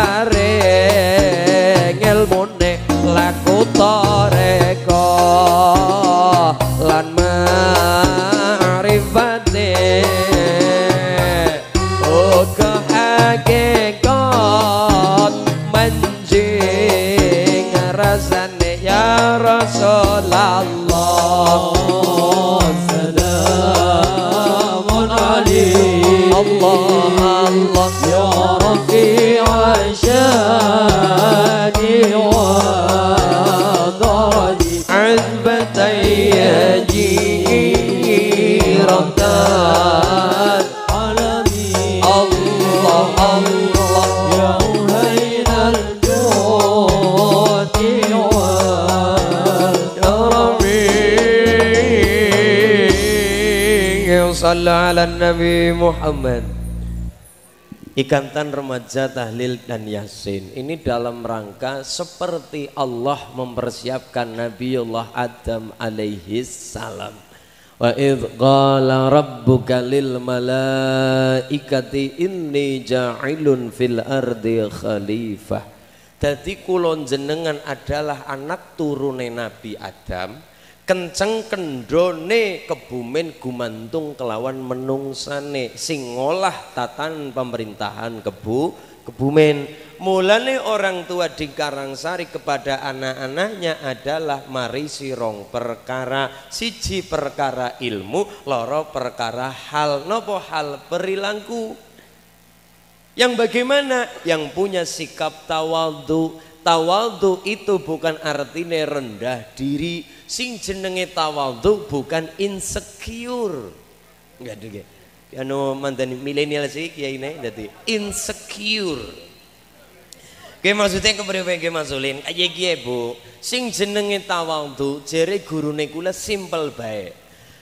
saring ilmune laku toreko lan ma'rifate uga hakikat manjing rasane ya Rasulullah. Salamun alaihi Allah Allah ya Rafi'a syani wa daradi azbatayya jiratan alamin Allah Allah ya uhainal jodi wal karami sallu ala Nabi Muhammad. Ikantan remaja tahlil dan yasin ini dalam rangka seperti Allah mempersiapkan Nabiullah Adam alaihi salam. Wa idh qala rabbuka lil malaikati inni ja'ilun fil ardi khalifah. Dadi kula jenengan adalah anak turune Nabi Adam. Kenceng kendrone kebumen gumantung kelawan menungsane sing ngolah tatan pemerintahan kebu kebumen. Mulane orang tua di Karangsari kepada anak-anaknya adalah mari sirong perkara, siji perkara ilmu, loro perkara hal. Nopo hal perilaku yang bagaimana? Yang punya sikap tawadhu. Tawadhu itu bukan artinya rendah diri. Sing jenenge tawadhu bukan insecure. Enggak dege. Anu mantan milenial sih kiai ini dadi insecure. Oke maksudnya kepriwe nggih Mas Ulin? Kaya kiye Bu. Sing jenenge tawadhu jere gurune kula simpel bae.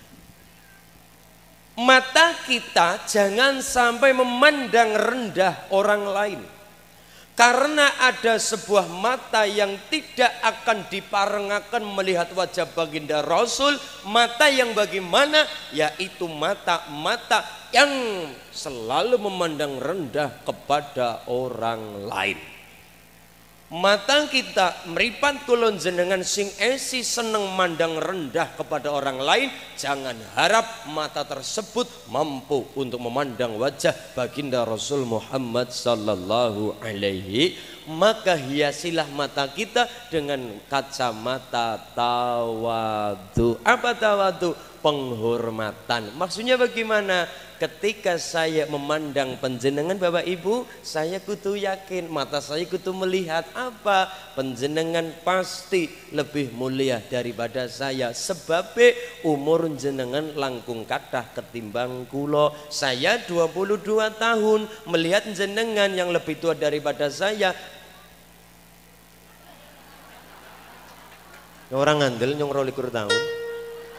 Mata kita jangan sampai memandang rendah orang lain. Karena ada sebuah mata yang tidak akan diparengakan melihat wajah baginda Rasul. Mata yang bagaimana? Yaitu mata-mata yang selalu memandang rendah kepada orang lain. Mata kita meripat kulon jenengan sing esi seneng mandang rendah kepada orang lain. Jangan harap mata tersebut mampu untuk memandang wajah baginda Rasul Muhammad sallallahu alaihi. Maka hiasilah mata kita dengan kacamata tawadhu. Apa tawadhu? Penghormatan. Maksudnya bagaimana? Ketika saya memandang penjenengan Bapak Ibu, saya kudu yakin, mata saya kudu melihat apa? Penjenengan pasti lebih mulia daripada saya. Sebab umur jenengan langkung kathah ketimbang kulo. Saya dua puluh dua tahun, melihat jenengan yang lebih tua daripada saya. Orang ngandel nyong rolikur tahun.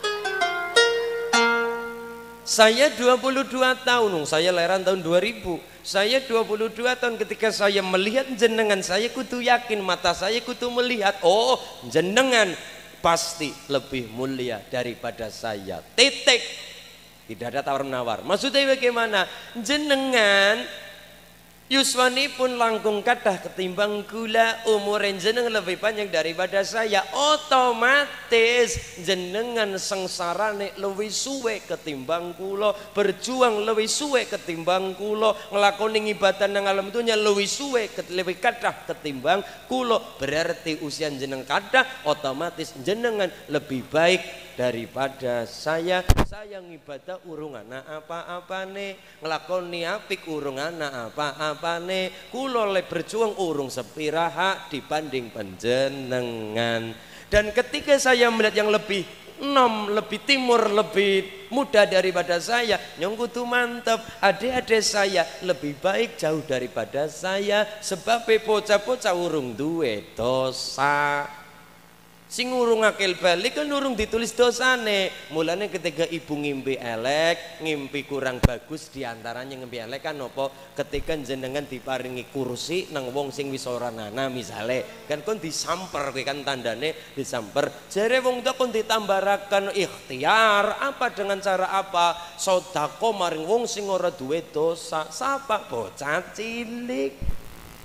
Saya dua puluh dua tahun, saya lahiran tahun dua ribu. Saya dua puluh dua tahun ketika saya melihat jenengan, saya kudu yakin, mata saya kudu melihat, oh jenengan pasti lebih mulia daripada saya. Titik. Tidak ada tawar-menawar. Maksudnya bagaimana? Jenengan yuswani pun langkung kathah ketimbang kula, umur jenengan lebih panjang daripada saya, otomatis jenengan sengsarane lebih suwe ketimbang kula, berjuang lebih suwe ketimbang kula, nglakoni ibadah nang alam dunya lebih suwe lebih kathah ketimbang kula. Berarti usia jenengan kathah, otomatis jenengan lebih baik daripada saya. Saya ngibadah urung ana apa-apane, nglakoni apik urung ana apa-apane, kula le berjuang urung sepiraha dibanding panjenengan. Dan ketika saya melihat yang lebih nom lebih timur lebih muda daripada saya nyong kudu mantep. Adik-adik saya lebih baik jauh daripada saya sebab bocah-bocah urung duwe dosa. Sing urung akil balik kan urung ditulis dosane. Mulane ketika ibu ngimpi elek, ngimpi kurang bagus, diantaranya ngimpi elek kan apa? Ketika jenengan diparingi kursi nang wong sing wis ora nana misale, kan kon disamper kan tandane disamper. Jare wong tua kon ditambaraken ikhtiar apa dengan cara apa? Sedekah maring wong sing ora duwe dosa. Sapa? Bocah cilik.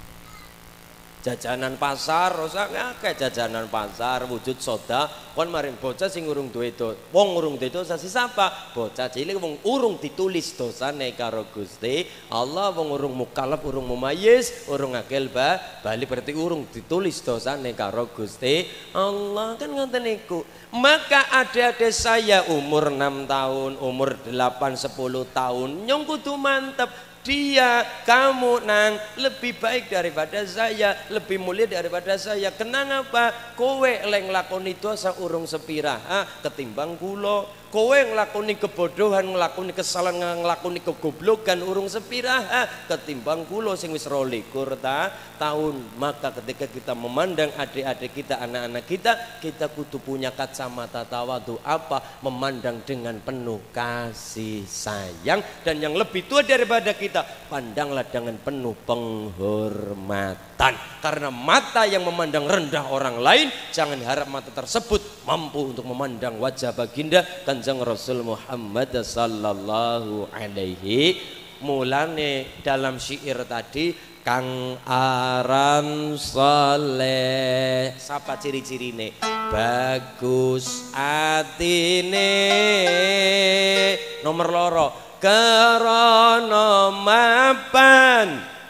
Jajanan pasar, rosak akeh jajanan pasar wujud soda kon maring bocah sing urung duwe dosa. Wong urung duwe dosa si sapa? Bocah cilik wong urung ditulis dosane karo Gusti Allah, wong urung mukallaf, urung mumayyiz, urung akil ba, bali berarti urung ditulis dosane karo Gusti Allah. Kan ngoten niku. Maka adik-adik saya umur enam tahun, umur delapan sepuluh tahun nyong kudu mantep. Dia, kamu nang lebih baik daripada saya, lebih mulia daripada saya. Kenapa? Kowe leng lakoni dosa urung sepira ha, ketimbang kula. Kowe nglakoni kebodohan, nglakoni kesalahan, nglakoni kegoblokan urung sepira ha, ketimbang kula sing wis rolikur ta tahun. Maka ketika kita memandang adik-adik kita, anak-anak kita, kita kudu punya kacamata tawadu apa? Memandang dengan penuh kasih sayang. Dan yang lebih tua daripada kita, pandanglah dengan penuh penghormatan. Karena mata yang memandang rendah orang lain, jangan harap mata tersebut mampu untuk memandang wajah baginda Kanjeng Rasul Muhammad sallallahu alaihi. Mulane dalam syair tadi kang aran saleh, sapa ciri-cirine? Bagus atine, nomor loro krana mapan.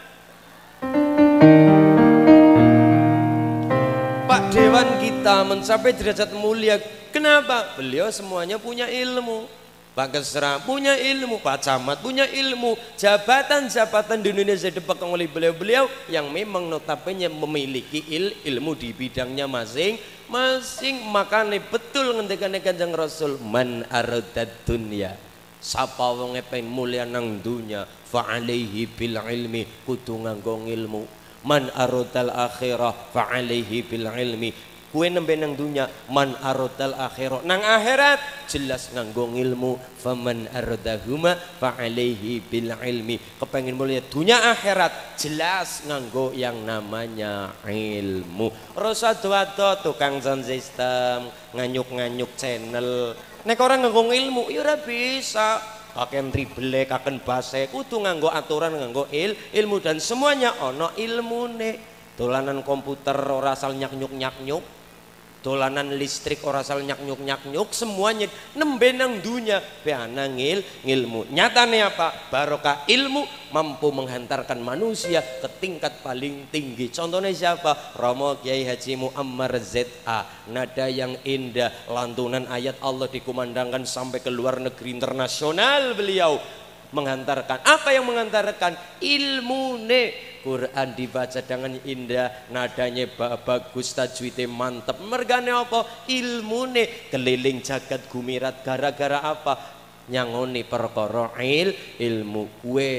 Pak Dewan kita mencapai derajat mulia. Kenapa? Beliau semuanya punya ilmu. Pak Kesra punya ilmu, Pak Camat punya ilmu, jabatan-jabatan di Indonesia dipegang oleh beliau-beliau yang memang notabene memiliki il, ilmu di bidangnya masing-masing. Makanya betul ngendikane Kanjeng Rasul, man aradad dunya, sapa wong pengen mulia nang dunya, fa alaihi bil ilmi, kudu nganggo ilmu. Man aradal akhirah, fa alaihi bil ilmi. Kue nembe nang dunya, man aradal akhirah, nang akhirat jelas nganggo ilmu. Faman aradahuma fa alaihi bil ilmi. Kepengin mulia dunya akhirat jelas nganggo yang namanya ilmu. Rasa doa-doa tukang sound system, nganyuk-nganyuk channel. Nek orang nganggo ilmu ya ora bisa. Kaken tribele, kaken base, kudu nganggo aturan, nganggo il, ilmu dan semuanya ono ilmune. Dolanan komputer ora asal nyak-nyuk-nyak-nyuk. Dolanan listrik ora asal nyak-nyuk-nyak-nyuk, semuanya nembe nang dunya be ana ngil ngilmu. Nyatane apa? Barokah ilmu mampu menghantarkan manusia ke tingkat paling tinggi. Contohnya siapa? Romo Kiai Haji Muammar Z A. Nada yang indah, lantunan ayat Allah dikumandangkan sampai ke luar negeri internasional. Beliau menghantarkan apa yang menghantarkan ilmune. Quran dibaca dengan indah, nadanya bagus, tajwidnya mantap. Mergane apa? Ilmune keliling jagat gumirat gara-gara apa? Nyangoni perkara il ilmu kue.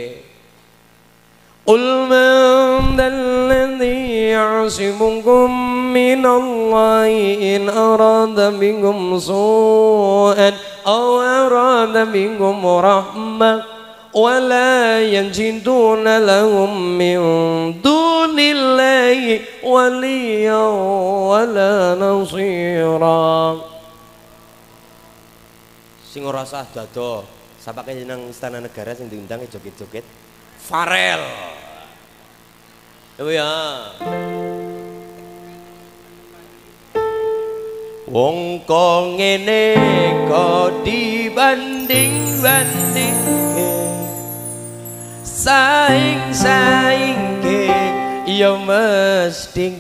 Qul man alladhi ya'simukum minallahi in arada bikum su'an aw arada bikum rahmah ولا يجدون لهم من دون الله وليا ولا نصيرا. Sing ora sah dado sapake nang istana negara sing diundang joget-joget Farel. Oh ya. Wong kok ngene kok dibanding-banding saing-saing ke ya mesti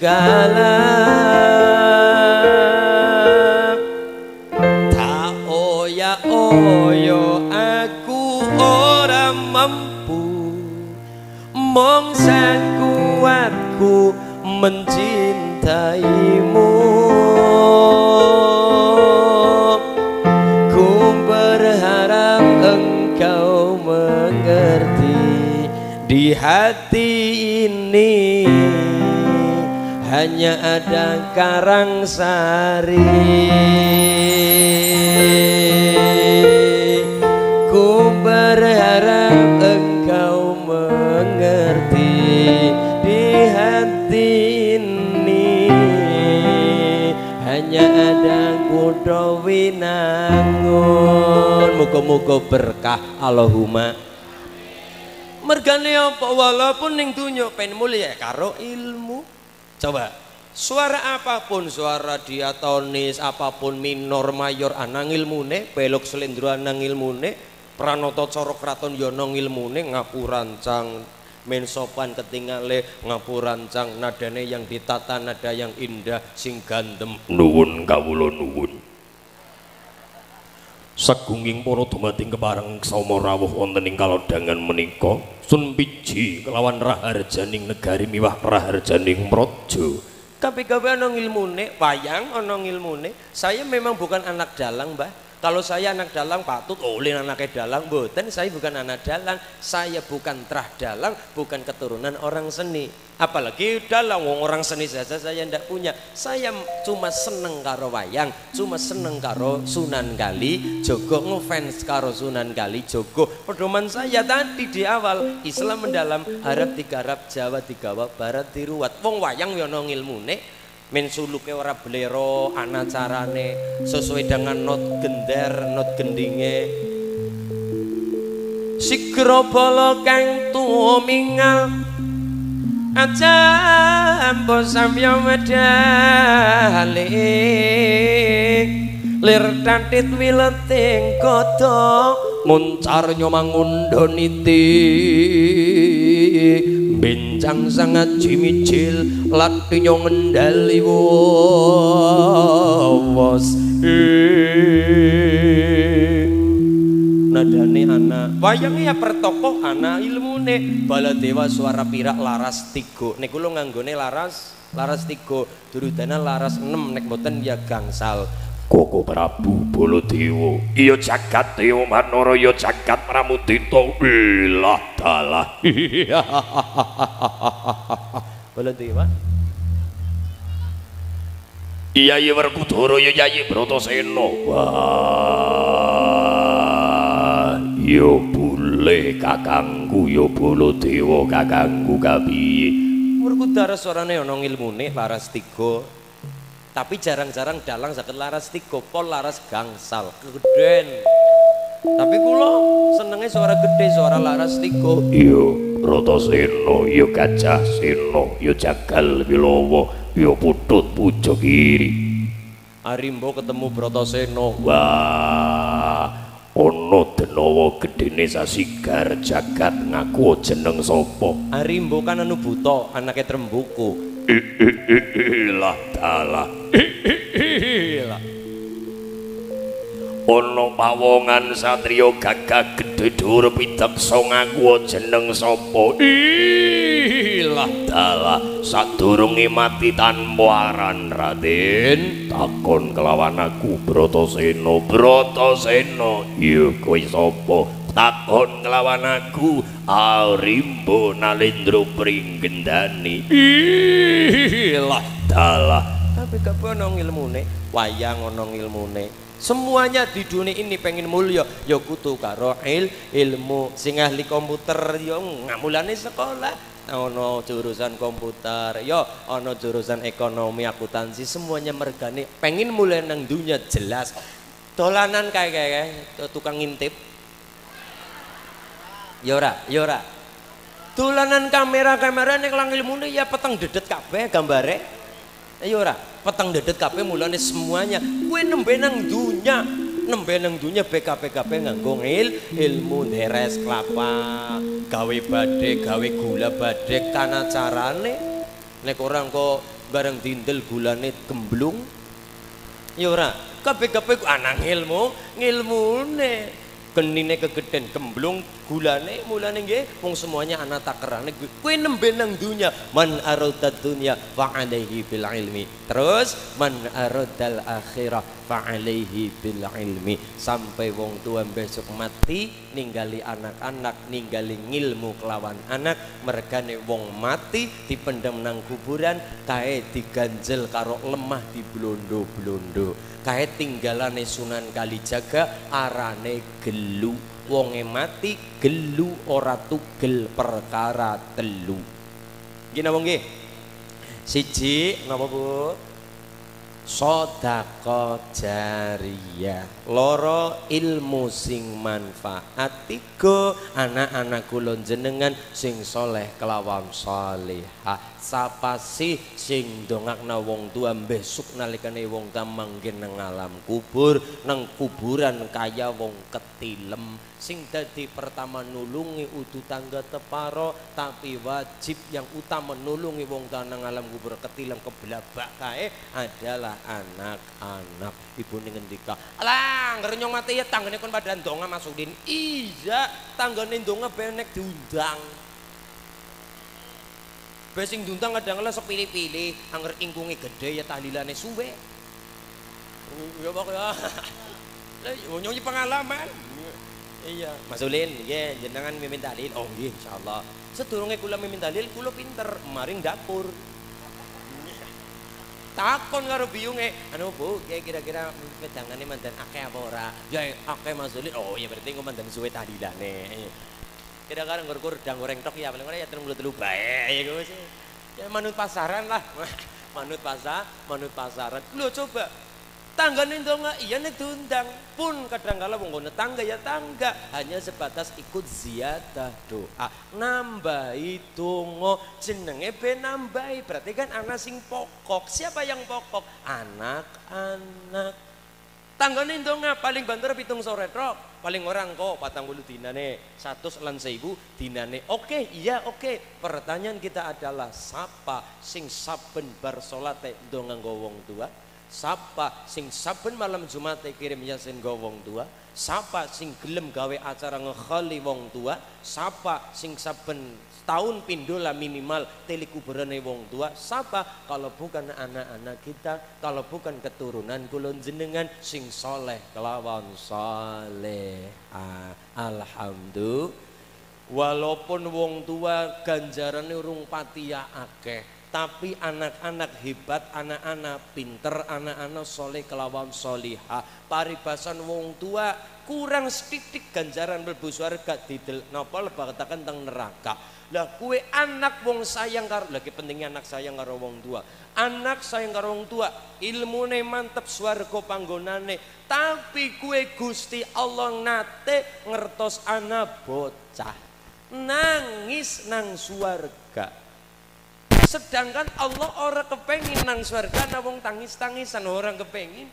galak. Tak oya-oya aku ora mampu, mong sakuatku mencintaimu. engkau mengerti. Di hati ini hanya ada Karangsari. Ku berharap engkau mengerti. Di hati ini hanya ada Kudo Winangun. Muga-muga berkah Allahumma. Mergane apa walaupun ning dunya pen mulia karo ilmu. Coba suara apapun, suara diatonis apapun, minor mayor anang ilmune, belok selendro anang ilmune, pranata cara kraton ya ana ilmune, ngapurancang men sopan ketingale ngapurancang, nadane yang ditata nada yang indah sing gandem. Nuwun kawula nuwun. Sagunging para dumating kepareng sama rawuh wonten ing kalodhangan menika sun piji kelawan raharjaning negari miwah raharjaning praja. Kabeh-kabeh ana ilmune, wayang ana ilmune. Saya memang bukan anak dalang, Mbah. Kalau saya anak dalang patut oleh anaknya dalang, mboten. Saya bukan anak dalang, saya bukan trah dalang, bukan keturunan orang seni. Apalagi dalang, wong orang seni saja saya ndak punya. Saya cuma seneng karo wayang, cuma seneng karo Sunan Kalijaga, ngefans karo Sunan Kalijaga. Pedoman saya tadi di awal, Islam mendalam, Arab digarap, Jawa digawa, Barat diruat. Wong wayang yo ana ngilmune. Men suluke ora blero, ana carane sesuai dengan not gender, not gendinge. Sigra bala kang tumingal aja ambo samya medale lir tantit wileting kodo muncar nyomangundoniti benjang sangat cimicil latinya ngendali wos nadane anak wayangnya pertokoh anak ilmune Baladewa suara pirak laras tiga nek kula nganggone laras laras tiga durudana laras enam nek mboten ya gangsal. Koko Prabu Baladewa iya jagat dewa manara ya jagat pramudita ilah dalah. Baladewa iya iya Werkudara ya Yayi Bratasena. Wah yo boleh kakangku yo Baladewa kakangku kapiye. Werkudara suarane ana ilmune laras tiga. Tapi jarang-jarang dalang saged laras tiga, pol laras gangsal kegeden. Tapi kula senenge suara gede, suara laras tiga. Yo Bratasena, yo Gajah Sena, yo Jagal Wilawa, yo Putut Puja Kiri. Arimba ketemu Bratasena. Wah, ana denawa gedene Sasigar jagat ngaku jeneng sapa? Arimba kan anu buta, anake Trembuku. Ilah dalah ilah ana pawongan satriya gagah gedhe dhuwur pidaksa ngaku jeneng sapa? Ilah dalah sadurunge mati tanpa aran Raden takon kelawan aku Bratasena. Bratasena ya kowe sapa? Takon kelawan aku Arimba Nalendra Pringgendani. Ilah dalah. Tapi kabeh ana ilmune, wayang ana ilmune. Semuanya di dunia ini pengen mulia, ya kudu karo il, ilmu. Sing ahli komputer ya ngamulane sekolah. Ana jurusan komputer, ya ana jurusan ekonomi akuntansi, semuanya mergane pengen mulai nang dunia jelas. Dolanan kayak kayak tukang ngintip. Yora, yora. Dolanan kamera-kamera nek lang ilmune ya peteng dedet kabeh gambare. Yora, peteng dedet kabeh mulane semuanya. Kuwi nembe nang dunya, nembe nang dunya B K P K P nganggo il, ilmu deres kelapa, gawe badhe, gawe gula badhe kana carane. Nek orang kok bareng dindel gulane gemblung. Yora, kabeh-kabeh ku ana ilmu, ngilmune. genine kegeden gemblung gulane mulane nggih wong semuanya ana takerane kowe nembe nang dunya man aradad dunya fa alaihi bil ilmi terus man aradal akhirah fa alaihi bil ilmi sampai wong tua besok mati ninggali anak-anak ninggali ngilmu kelawan anak mergane wong mati dipendem nang kuburan kae diganjel karo lemah di blondo-blondo kae tinggalane Sunan Kalijaga arane gelu wonge mati gelu ora tugel perkara telu nggih napa nggih siji napa Bu sedekah jariyah loro ilmu sing manfaat tiga anak-anak kula jenengan sing soleh kelawan salihah sapa sih sing ndongakna wong tua besok nalikane wong tua manggen nang alam kubur nang kuburan kaya wong ketilem sing dadi pertama nulungi udu tangga teparo tapi wajib yang utama nulungi wong tua nang alam kubur ketilem keblabak kae adalah anak-anak. Ibu ning ngendika alah ngrenyong mati ya tanggane kon padha ndonga Mas Udin iya tanggane ndonga benek diundang besing diundang kadang-kadang sepilih-pilih anger ingkunge gede ya tahlilane suwe ya Pak ya nyonyi pengalaman iya Mas Ulin nggih jenengan mimin tahlil oh nggih insyaallah sedurunge kula mimin tahlil kula pinter maring dapur takon karo biyunge anu Bu kira-kira pedangane mandan akeh apa ora ya akeh Mas Ulin oh ya berarti engko mandan suwe tahlilane kira-kira nggur dang goreng tok ya paling ora ya telung telu bae ya wis ya manut pasaran lah manut pasar manut pasaran lho coba tanggane ndonga iya nek diundang pun kadang-kala wong ngono tangga ya tangga hanya sebatas ikut ziyadah doa nambahi donga jenenge ben nambahi berarti kan ana sing pokok siapa yang pokok anak-anak tanggane ndonga paling banter pitung sore tok paling orang kok patang puluh dinane satu lan seribu dinane oke iya oke pertanyaan kita adalah sapa sing saben bar salate ndonga nggo wong tua sapa sing saben malam Jumat kirim yasin nggo wong tua sapa sing gelem gawe acara ngekhali wong tua sapa sing saben tahun pindola minimal teli kuburane wong tua sapa kalau bukan anak-anak kita kalau bukan keturunan kula jenengan sing soleh kelawan soleh ah, alhamdulillah walaupun wong tua ganjarane urung pati ya akeh tapi anak-anak hebat, anak-anak pinter, anak-anak soleh kelawan solihah paribasan wong tua kurang setitik ganjaran mlebu swarga didel napa lebah katakan teng neraka lah kue anak wong sayang karo lagi pentingnya anak sayang karo wong tua anak sayang karo wong tua ilmune mantep swarga panggonane tapi kue Gusti Allah nate ngertos anak bocah nangis nang swarga sedangkan Allah orang kepengin nang swarga ana wong tangis-tangisan orang kepengin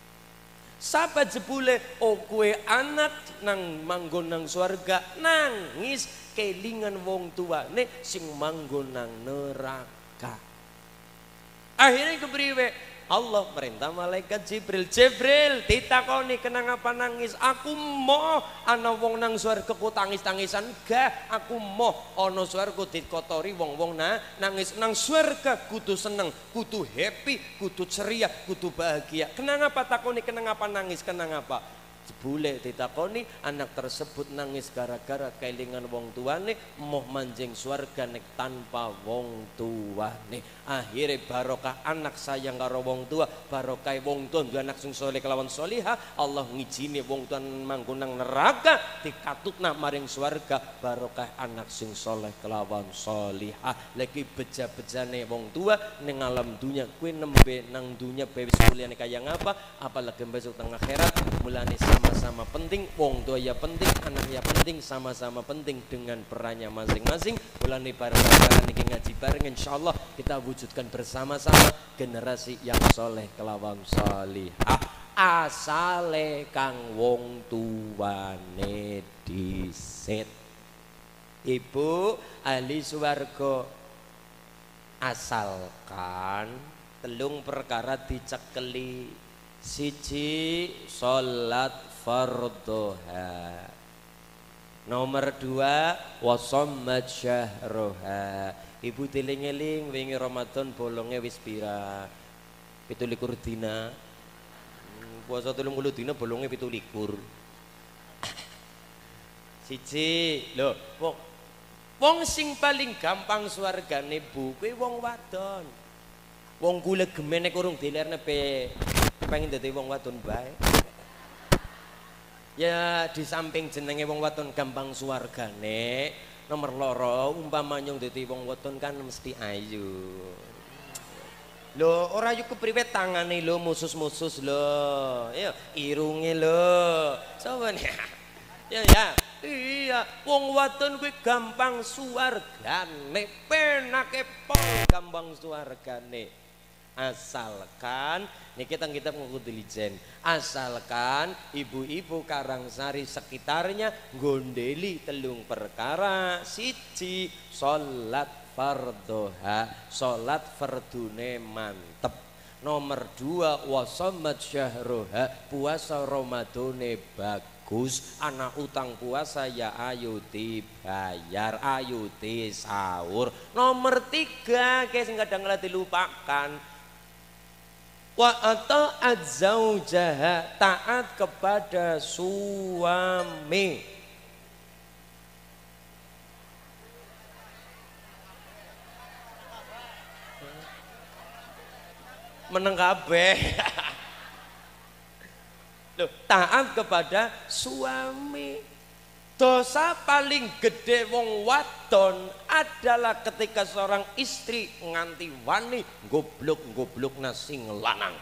sapa jebule oh kue anak nang manggon nang swarga nangis kelingan wong tuane sing manggon nang neraka akhirnya kepriwe Allah merintah malaikat Jibril Jibril ditakoni kenang apa nangis aku mau ana wong nang swarga ku tangis-tangisan gak aku mau ana swarga dikotori wong-wong nah nangis nang swarga kudu seneng kudu happy kudu ceria kudu bahagia kenang apa takoni kenang apa nangis kenang apa jebule ditakoni anak tersebut nangis gara-gara kelingan wong tuane moh manjing swarga nek tanpa wong tuane akhirnya barokah anak sayang karo wong tua barokah wong tua duwe anak sing saleh kelawan salihah Allah ngijini wong tua manggon nang neraka dikatutna maring swarga barokah anak sing saleh kelawan salihah lagi beja-bejane wong tua ning alam dunya kuwi nembe nang dunya wis kuliane kaya ngapa apalagi besok teng akhirat mulane sama-sama penting wong tua ya penting anak ya penting sama-sama penting dengan perannya masing-masing mulane bareng-bareng iki ngaji bareng insyaallah kita wujudkan bersama-sama generasi yang soleh kelawan salihah asale kang wong tuane disit ibu ahli swarga asalkan telung perkara dicekeli siji salat fardhoha. Nomor dua wasammat syahroha. Ibu teling-eling wingi Ramadan bolonge wis pira? pitu likur dina. Hmm, puasa telung puluh dina bolonge pitu likur. Siji, lho, wong wong sing paling gampang swargane Bu kuwi wong wadon. Wong kulegemen nek urung dilerne pe pengen dadi wong wadon bae. Ya di samping jenenge wong wadon gampang swargane, nomor loro umpamanya dadi wong wadon kan mesti ayu. Lho ora yo kepriwe tangane lho musus-musus lho. Ya irunge lho. Sopo ya ya. Iya, wong wadon kuwi gampang swargane, penake pol gampang swargane. Asalkan niki teng kitab Ngku Dilijen, asalkan ibu-ibu Karangsari sekitarnya gondeli telung perkara. Siji, salat fardhoha, salat fardune mantep. Nomor dua, wasammat syahroha, puasa Ramadane bagus. Anak utang puasa ya ayo dibayar, ayo disaur. Nomor tiga, kayak sing kadang lah dilupakan, wa ata'at zaujaha, taat kepada suami. Meneng kabeh. Loh, taat kepada suami. Dosa paling gede wong wadon adalah ketika seorang istri nganti wani goblok-goblok nasi ngelanang.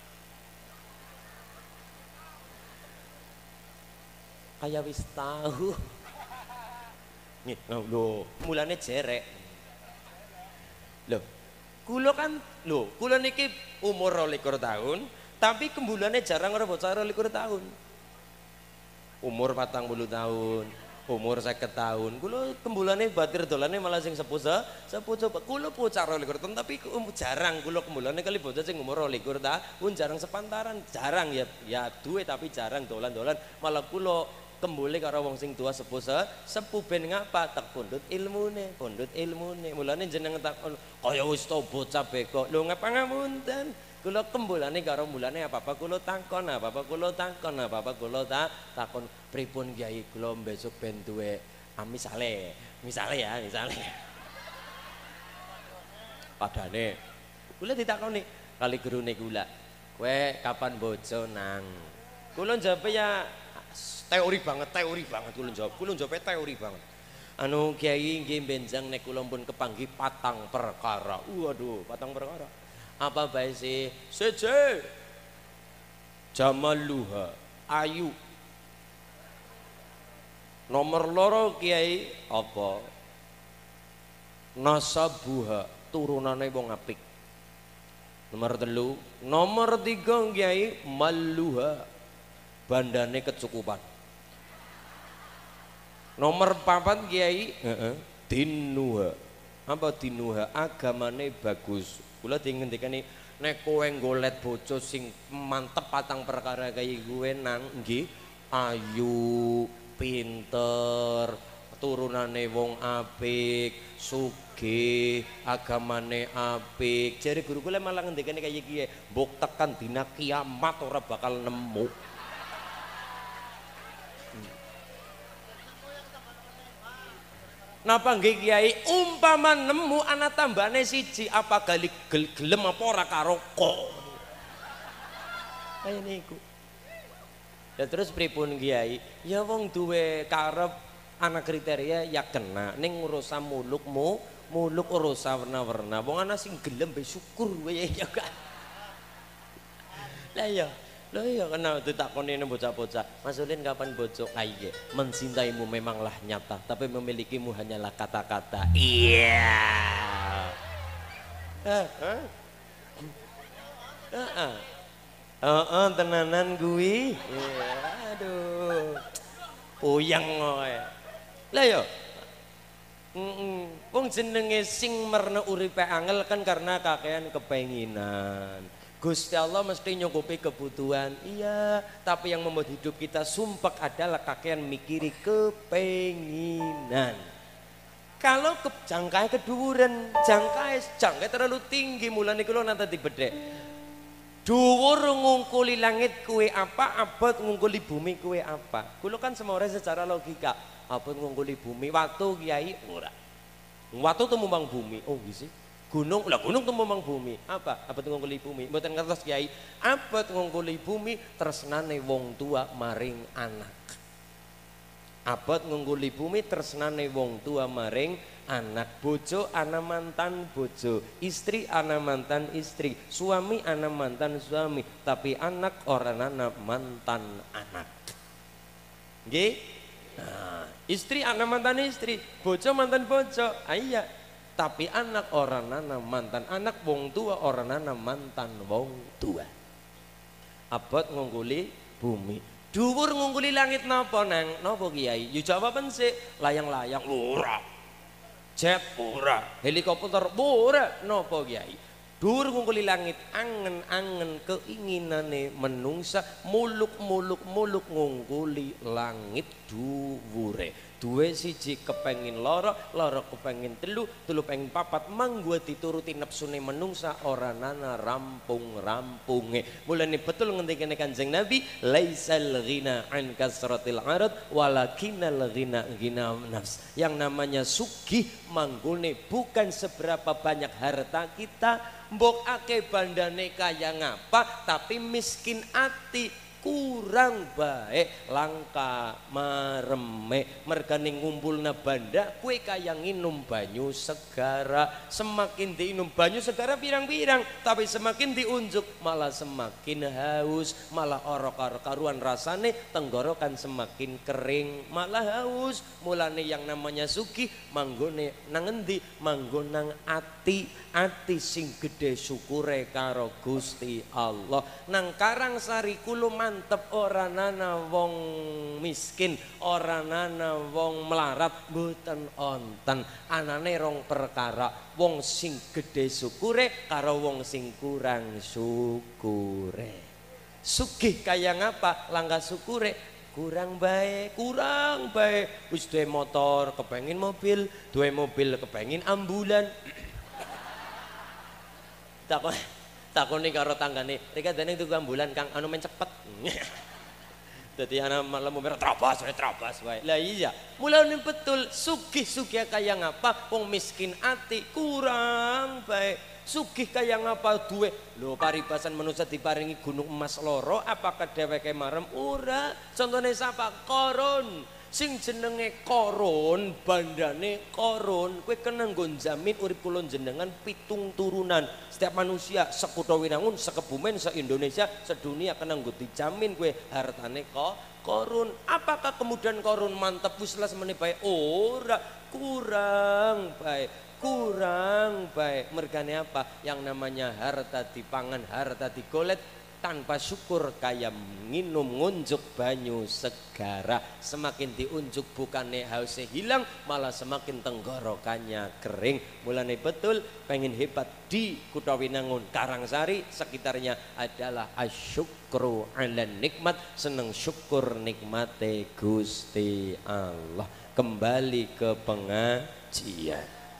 Kayak wis tahu. Nih, lho, mulane jerek. Loh, kula kan, lho, kula niki umur rolikur tahun, tapi kembulane jarang ora bocah rolikur tahun. Umur patang puluh tahun, umur seket tahun, kula kembulane batir dolane malah sing sepuh sepuh coba. Kula bocah rolikur tahun, tapi um, jarang kula kembulane kali bocah sing umur rolikur tahun, jarang sepantaran, jarang ya ya duwe tapi jarang dolan-dolan. Malah kula kembule karo wong sing tua sepuh sepuh ben ngapa tak pundhut ilmune, pundhut ilmune. Mulane jeneng takon kaya wis to bocah beko. Lho ngapa ngapunten? Kula kembulane karo mulane apa-apa kula takon, apa-apa kula takon, apa-apa kula tak takon pripun Kyai kula besok ben duwe ah, misale, misale ya, misale. Padane kula ditakoni kali gurune kula, kowe kapan bojo nang? Kula jawab ya teori banget, teori banget kula jawab. Kula jawab teori banget. Anu Kyai nggih benjang nek kula pun kepanggih patang perkara. Waduh, patang perkara. Apa bae sih? Seje jamaluha, ayu. Nomor loro Kiai apa? Nasabuha, turunane wong apik. Nomor telu, nomor tiga Kiai maluha, bandane kecukupan. Nomor papat Kiai heeh, dinuha. Apa dinuha? Agamane bagus. Kula dingendikani nek kowe golet bojo sing mantep patang perkara kaya kowe nang nggih ayu, pinter, turunane wong apik, sugih, agamane apik. Jare guru kula malah ngendikane kaya iki, mbok tekan dina kiamat ora bakal nemu. Napa nggih Kiai umpama nemu anak tambane siji apa gali gel, gelem apa ora karo kok. Kaya niku. Ya terus pripun Kiai? Ya wong duwe karep anak kriteria ya kena ning urusan mulukmu, muluk urusan warna-warna. Wong ana sing gelem be syukur wae ya kan. Lah ya Loh iya kenal ditakoni bocah-bocah. Mas Ulin kapan bojo? Kayak mencintaimu memanglah nyata, tapi memilikimu hanyalah kata-kata. Iya. Heeh. Heeh. Heeh tenanan gue. Iya, aduh. Puyeng kowe. Lah yo. Heeh. Wong jenenge sing merna uripe angel kan karena kakean kepenginan. Gusti Allah mesti nyukupi kebutuhan, iya, tapi yang membuat hidup kita sumpek adalah kakean mikiri kepenginan. Kalau ke jangkai keduren, jangkai jangkai terlalu tinggi, mulane kula nanti dibedek. Dhuwur ngungkuli langit kue apa, abot ngungkuli bumi kue apa. Kula kan semua secara logika, abot ngungkuli bumi, watu kiai ora. Watu tumumbang bumi, oh gitu. Gunung, lah gunung tumumbang bumi. Apa? Abot ngungkuli bumi. Mboten ngertos kiai. Abot ngungkuli bumi tresnane wong tua maring anak. Abot ngungkuli bumi tresnane wong tua maring anak. Bojo ana mantan bojo, istri ana mantan istri, suami ana mantan suami, tapi anak ora ana mantan anak. Nggih? Nah, istri ana mantan istri, bojo mantan bojo. Ah, iya. Tapi anak orang nana mantan anak, wong tua orang nana mantan wong tua. Abot ngungkuli bumi, dhuwur ngungkuli langit napa nang napa kiai? Yo jawaban sik, layang-layang ora. Jet ora, helikopter ora, napa kiai? Dhuwur ngungkuli langit, angen-angen keinginane menungsa, muluk-muluk muluk ngungkuli langit dhuwure. Duwe siji kepengin loro, loro kepengin telu, telu pengin papat, manggo dituruti nepsune menungsa ora nana rampung-rampunge. Mulane betul ngendikane Kanjeng Nabi, laisal ghina an kasratil arad walakinal ghina ghina nafs. Yang namanya sugih manggone bukan seberapa banyak harta kita, mbok akeh bandane kaya ngapa, tapi miskin ati, kurang baik, langka mareme. Mergane ngumpulna banda kue kaya nginum banyu segara. Semakin diinum banyu segara pirang-pirang, tapi semakin diunjuk malah semakin haus, malah orok-orok karuan rasane, tenggorokan semakin kering, malah haus. Mulane yang namanya sugih manggone nang endi? Manggon nang ati, ati sing gede syukure karo Gusti Allah. Nang Karangsari kulo mantep ora nana wong miskin, ora nana wong melarat, mboten onten. Anane rong perkara, wong sing gede syukure karo wong sing kurang syukure. Sugih kaya ngapa? Langka syukure kurang baik, kurang baik. Wis duwe motor kepengin mobil, duwe mobil kepengin ambulan. Takon takoni karo tanggane, "Rika dene tuku ambulan Kang, anu men cepet." Dadi ana malam merah trabas wae trabas wae. Lah iya, mulane betul sugih-sugih kaya ngapa wong miskin ati kurang baik. Sugih kaya ngapa duwe. Lho paribasan manusia diparingi gunung emas loro, apakah dheweke marem? Ora. Contone sapa? Korun. Sing jenenge Korun, bandane Korun, kowe kena nggon jamin urip kula jenengan pitung turunan. Setiap manusia sekutha winangun, sekebumen, se-Indonesia, sedunia kena nggo dijamin kowe hartane kok Korun. Apakah kemudian Korun mantep wis les meneh bae? Ora, kurang baik. Kurang baik. Mergane apa? Yang namanya harta dipangan, harta digolet tanpa syukur kaya nginum ngunjuk banyu segara. Semakin diunjuk bukannya hausnya hilang, malah semakin tenggorokannya kering. Mulane betul pengen hebat di Kutha Winangun, Karangsari sekitarnya adalah asyukru ala nikmat, seneng syukur nikmate Gusti Allah. Kembali ke pengajian.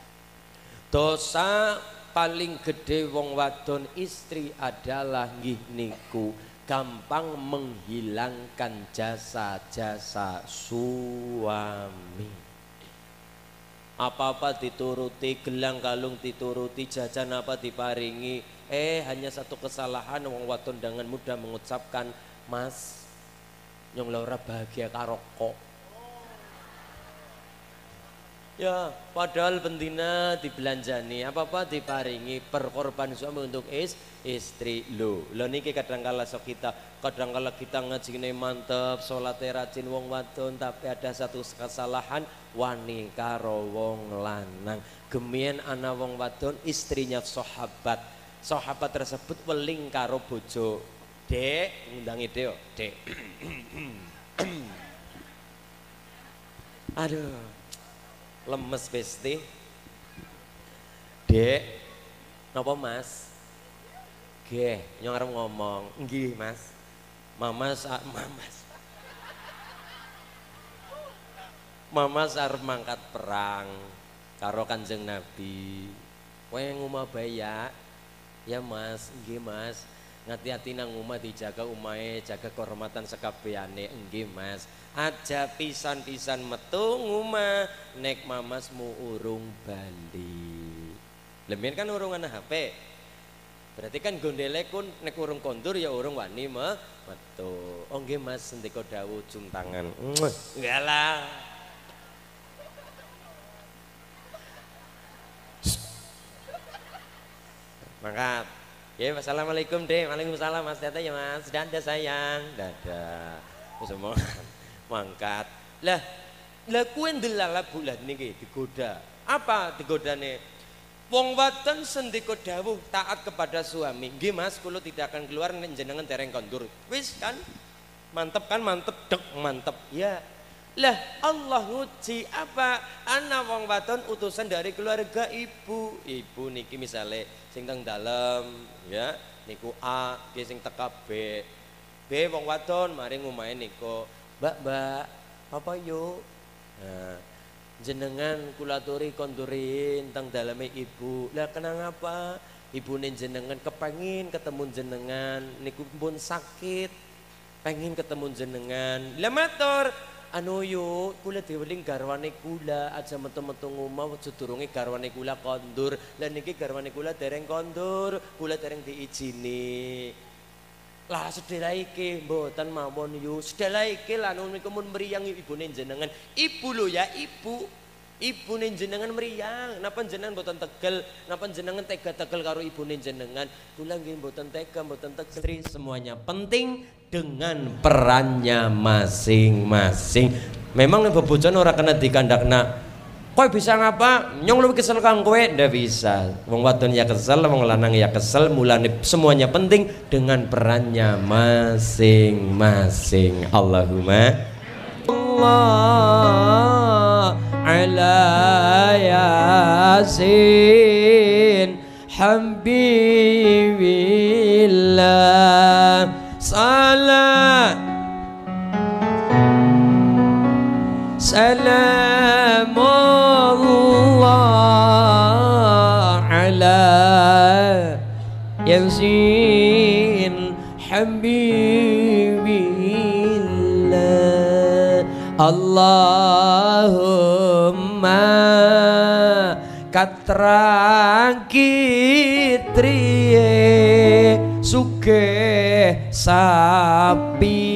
Dosa paling gede wong wadon istri adalah nggih niku gampang menghilangkan jasa-jasa suami. Apa-apa dituruti, gelang kalung dituruti, jajan apa diparingi. Eh hanya satu kesalahan, wong wadon dengan mudah mengucapkan, "Mas, nyong ora bahagia karo kok." Ya, padahal bendina dibelanjani, apa-apa diparingi, perkorban suami untuk is, istri. Lo, lo niki kadangkala sok kita, kadangkala kita ngajine mantep, salate rajin wong wadon, tapi ada satu kesalahan, wani karo wong lanang. Gemien ana wong wadon, istrinya sahabat. Sahabat tersebut weling karo bojo. Dek, ngundangi Dek, Dek. Aduh. Lemes pasti. Dek, napa Mas? Nggih, nyong arep ngomong. Nggih, Mas. Mama sa Mamas. Mama arep mangkat perang karo Kanjeng Nabi. Kowe ngomah bae ya. Ya Mas, nggih Mas. Ngati-hati nang omah dijaga omahe, jaga kehormatan sekabehane. Nggih Mas. Aja pisan-pisan metu ngomah nek mamasmu urung bali. Lemen kan urung ana H P. Berarti kan gondele kun nek urung kondur ya urung wani metu. Oh nggih Mas, sendika dawuh cium tangan. Enggak lah. Mangkat. Ya, assalamualaikum deh. Waalaikumsalam Mas. Dadah ya Mas. Dadah sayang. Dadah. Semua mangkat. Lah, lah kuwi ndelala bulan niki digoda. Apa digodane? Wong wadon sendika dawuh taat kepada suami. Nggih Mas, kula tidak akan keluar nek jenengan dereng kondur. Wis kan? Mantep kan? Mantep dek mantep. Ya. Lah Allah nguji apa? Ana wong wadon utusan dari keluarga ibu. Ibu niki misale sing teng dalem ya, niku A, ki sing teka B. B wong wadon mari ngomahe niku, "Mbak, Mbak, apa yuk?" Nah, jenengan kula aturi kondurin teng daleme ibu. Lah kenang apa? Ibune jenengan kepengin ketemu jenengan niku pun sakit. Pengen ketemu jenengan. Lah matur, anu yuk kula diweling garwane kula aja metu-metu ngomah sedurunge garwane kula kondur. Lah niki garwane kula dereng kondur, kula dereng diijini. Lah sedela iki mboten mawon yu. Sedela iki lah niku mun mriyang ibune jenengan. Ibu lho ya, ibu. Ibune jenengan mriyang. Napa jenengan mboten tegel? Napa jenengan tega tegel karo ibune jenengan? Kula nggih mboten tega, mboten tegel. Semuanya penting dengan perannya masing-masing. Memang nek bebojoan ora kena dikandakna. Kowe bisa ngapa? Nyong luwih kesel kang kowe, ndak bisa. Wong wadon ya kesel, wong lanang ya kesel, mulane semuanya penting dengan perannya masing-masing. Allahumma Allah ala yasin habibillah salat salamullah ala yasin habibillah Allahumma katrang kitriye sugih sapi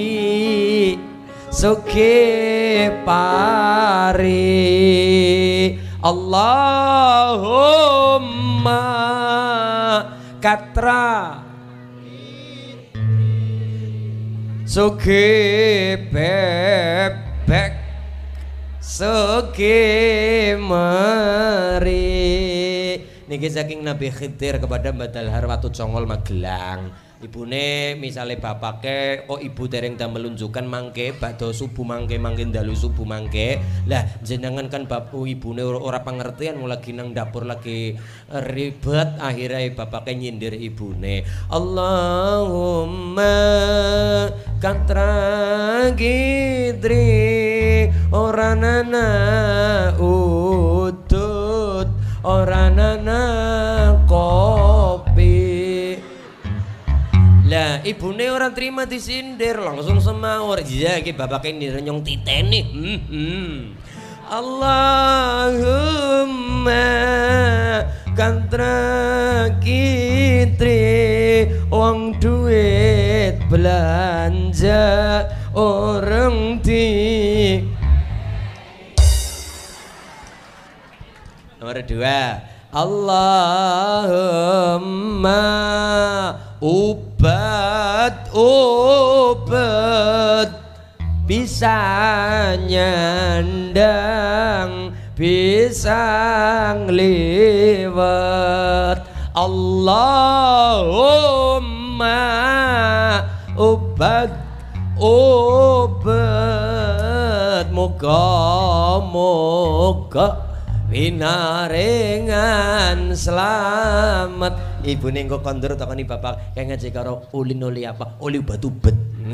sugih pari Allahumma katra sugih bebek sugih meri. Niki saking Nabi Khidir kepada Mbak Dalhar watu Congol Magelang. Ibune misale bapake kok ibu dereng damel lunjukan mangke bakdo subuh mangke mangke dalu subuh mangke. Lah jenengan kan bapu ibune ora pangertian lagi nang dapur lagi ribet akhirnya bapake nyindir ibune. Allahumma katragidri oranana udut oranana kopi. Lah ibune orang terima disindir langsung semaur. Iya iki bapake nyong titeni. Hmm, hmm. Allahumma kantra kitri wong duit belanja orang di. Nomor dua, Allahumma ubat ubat bisa nyandang bisa ngliwet Allahumma ubat ubat moga moga pinaringan selamat. Ibu ning kok kondur takoni bapak kayak ngaji karo ulin oli apa? Oli obat ubet.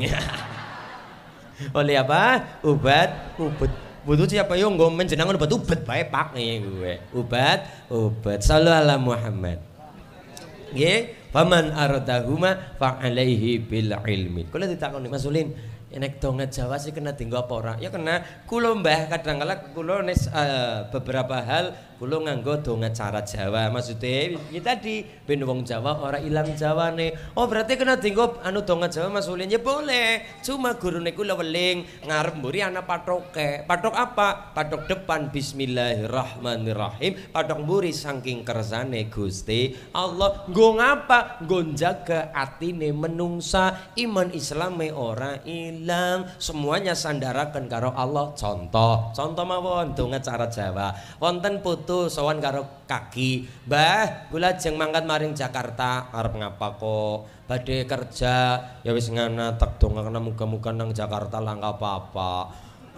Oli apa? Obat ubet. Butuh siapa yo nggo menjenengan obat ubet bae pak nih gue. Obat ubet. Sallu ala Muhammad. Nggih, faman aradahuma fa alaihi bil ilmi. Kula ditakoni Mas Ulin, enek donga Jawa sih kena dienggo apa ora? Ya kena. Kula Mbah kadang kala kula nis uh, beberapa hal kula nganggo donga cara Jawa. Maksudnya ya tadi ben wong Jawa ora ilang Jawane. Oh berarti kena dienggo anu donga Jawa Mas Ulin. Ya boleh. Cuma gurune kula weling ngarep mburi ana patoke. Patok apa? Patok depan bismillahirrahmanirrahim. Patok mburi saking kersane Gusti Allah. Nggo ngapa? Nggo njaga atine menungsa, iman Islame ora ilang. Semuanya sandaraken karo Allah. Contoh, contoh mawon donga cara Jawa. Wonten putu sowan karo kaki, Mbah, kula jeng mangkat maring Jakarta. Arep ngapa kok? Badhe kerja. Ya wis ngana tek dongakna muga-muga nang Jakarta langka apa-apa.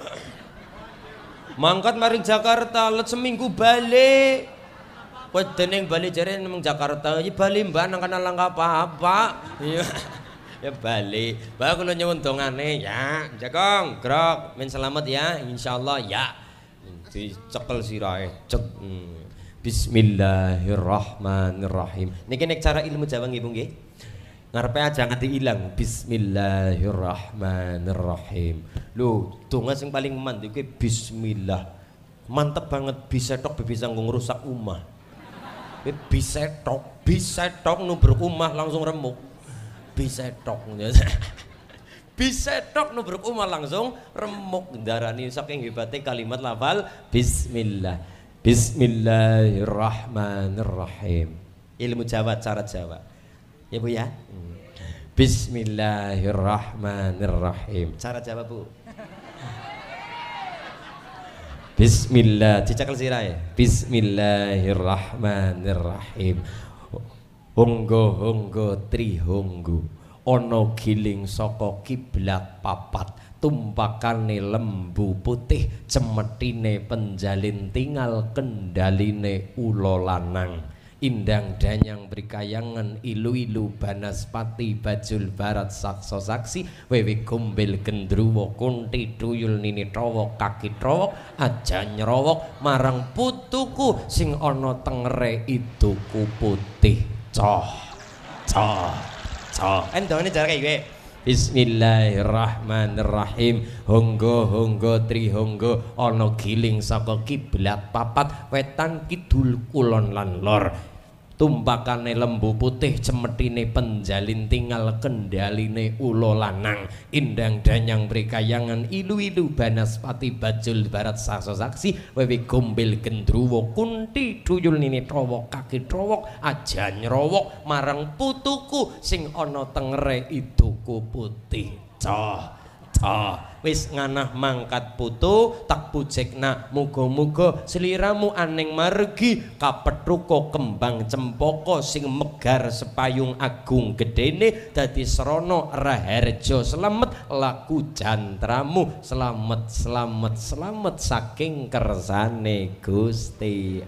Mangkat maring Jakarta, let seminggu balik. Kowe dening bali jare nang Jakarta, iki bali Mbah nang kana langka apa-apa. Iya. Ya bali. Mbah kula nyuwun dongane ya. Jakong, grok, men selamat ya. Insyaallah ya. Dicekel sirahe. Cek. Hmm. Bismillahirrahmanirrahim. Niki nek cara ilmu Jawa nggih Bu nggih. Ngarepe aja nganti ilang. Bismillahirrahmanirrahim. Lho, donga sing paling mantep iki bismillah. Mantep banget bisa tok bisa ngrusak umah. Bisa tok, bisa tok nubruk umah langsung remuk. Bisa tok. Bisa tok nubruk umah langsung remuk. Darani saking hebate kalimat lafal bismillah. Bismillahirrahmanirrahim. Ilmu Jawa cara Jawa. Ya Bu ya. Bismillahirrahmanirrahim. Cara Jawa Bu. Bismillah, dicekel sirahe. Bismillahirrahmanirrahim. Honggo-honggo trihonggo ana giling saka kiblat papat, tumpakane lembu putih, cemetine penjalin tinggal kendaline ula lanang. Indang danyang berikayangan ilu-ilu banaspati bajul barat sakso saksi wewe gombel gendruwo kunti tuyul nini trowok kaki trowok aja nyerowok marang putuku sing ana tengere iduku putih coh coh coh endone cara kayak Bismillahirrahmanirrahim. Honggo honggo trihonggo ana giling saka kiblat papat wetan kidul kulon lan lor. Tumpakane lembu putih cemetine penjalin tinggal kendaline ulo lanang. Indang danyang brikayangan ilu-ilu banaspati bajul barat sakso saksi wewe gombel gendruwo kunti tuyul nini trowok kaki trowok aja nyerowok marang putuku sing ana tengere iduku putih coh coh. Wis nganah mangkat putu tak pujekna muga-muga sliramu aning margi kapetruka kembang cempaka sing megar sepayung agung gedene dadi srana raharja slamet laku jantramu slamet slamet slamet saking kersane Gusti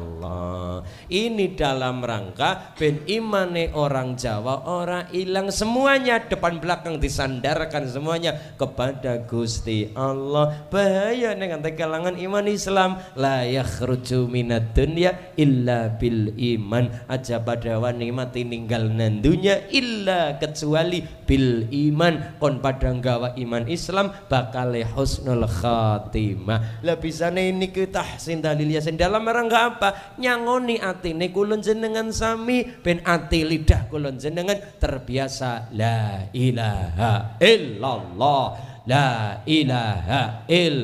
Allah. Ini dalam rangka ben imane orang Jawa ora ilang, semuanya depan belakang disandarkan semuanya kepada Gusti Allah. Bahaya dengan kalangan iman Islam la yakhruju minad dunya illa bil iman. Aja pada wani mati ninggal nan dunya illa kecuali bil iman. Kon pada nggawa iman Islam bakal husnul khatimah. Lah bisane ini kita tahsin yasin dalam rangka apa? Nyangoni atine kula jenengan sami ben ati lidah kula jenengan terbiasa la ilaha illallah. La ilaha il.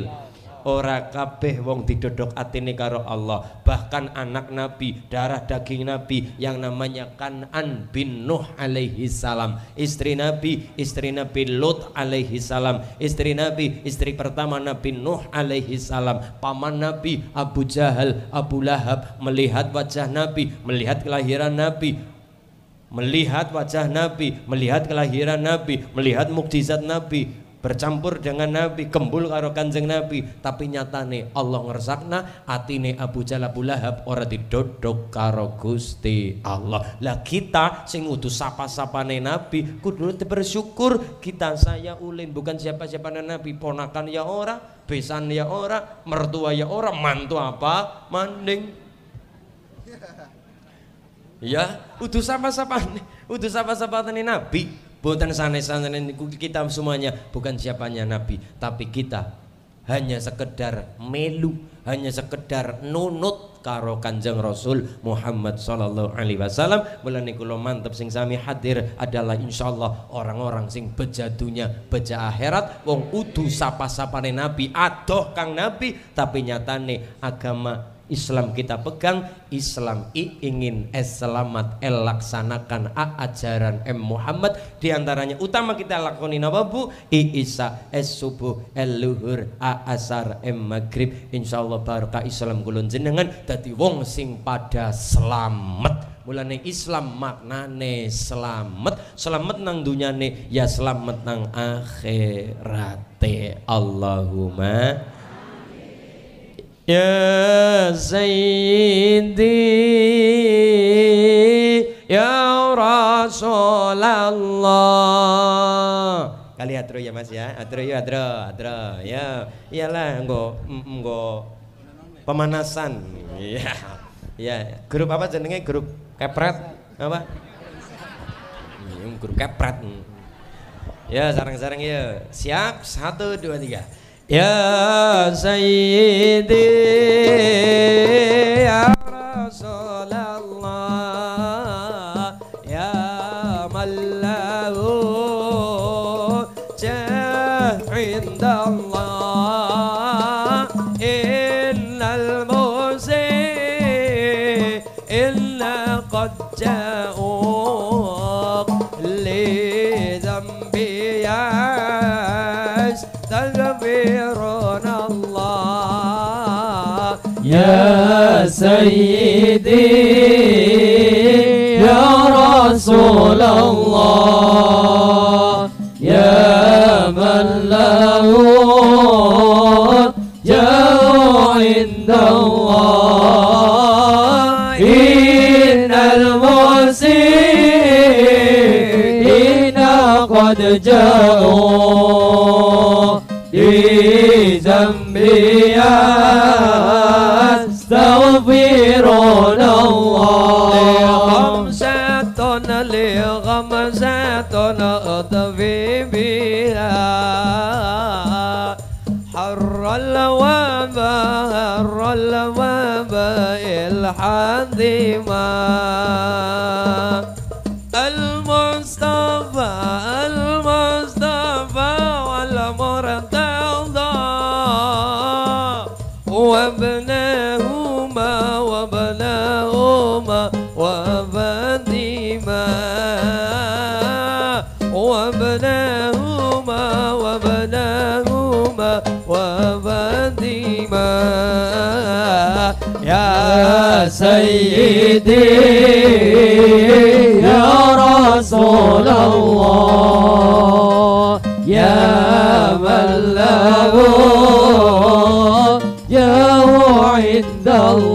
Ora kabeh wong didodok atine karo Allah. Bahkan anak Nabi, darah daging Nabi yang namanya Kan'an bin Nuh alaihi salam, istri Nabi, istri Nabi Lut alaihi salam, istri Nabi, istri pertama Nabi Nuh alaihi salam, paman Nabi Abu Jahal, Abu Lahab melihat wajah Nabi, melihat kelahiran Nabi, melihat wajah Nabi, melihat kelahiran Nabi, melihat mukjizat Nabi. bercampur dengan Nabi, kembul karo Kanjeng Nabi, tapi nyatane Allah ngersakna atine Abu Jahal Abu Lahab ora didodok karo Gusti Allah. Lah kita sing utus sapa-sapane Nabi kudu bersyukur. Kita saya ulin bukan siapa-siapa Nabi, ponakan ya ora, besan ya ora, mertua ya ora, mantu apa manding. Ya, utus sapa-sapane, utus sapa-sapane Nabi. Bukan sanes-sanes kita semuanya, bukan siapanya Nabi, tapi kita hanya sekedar melu, hanya sekedar nunut karo Kanjeng Rasul Muhammad sallallahu alaihi wasallam. Mulane kula mantep sing sami hadir adalah insyaallah orang-orang sing beja dunya, beja akhirat, wong udu sapa-sapane Nabi, adoh kang Nabi, tapi nyatane agama Islam kita pegang, Islam i ingin es selamat el laksanakan a ajaran M Muhammad, diantaranya utama kita lakoni napa Bu? I isa es subuh el luhur a asar M maghrib. Insyaallah barokah Islam kula jenengan dadi wong sing pada selamat. Mulane Islam maknane selamat, selamat nang dunyane ya selamat nang akhirate. Allahumma ya Sayyidi ya Rasulullah. Kali atro ya Mas ya, atro ya atro, atro ya, iyalah nggo nggo pemanasan. Ya, ya. Grup apa jenenge? Grup kepret apa? Hmm, grup kepret. Ya sarang-sarang ya. Siap, satu dua tiga. Ya Sayyidi ya Rasulullah ya man lahu jah indallah innal musii illa qad ja'u li dhanbi yastaghfiruna Allah. Ya Sayyidi ya Rasulullah ya man lahu jauh indallah innal musiina qad ja'u di zambi yastaghfiruna Allah. Khamsatun li khamsatun adfi biha harral waba harral waba ilhadima al-Mustafa al-Mustafa wal-Murtada وابنهما وابنهما وابنهما وابنهما وابنهما وابنهما يا سيدي يا رسول الله يا من له عند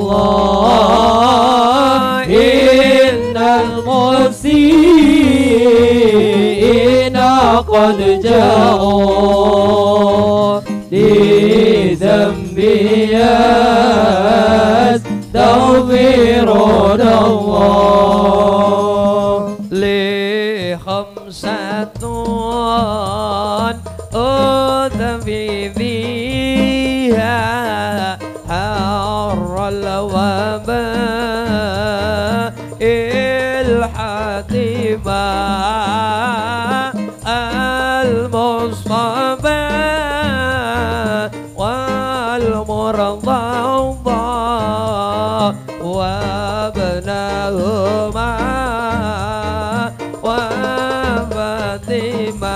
الله إن المسيئين قد جاءوا لذنب يستغفرون الله لخمسة أوتي فيها حر الوباء الحتيمة المصطفى والمرضى وابنهما وفاطمة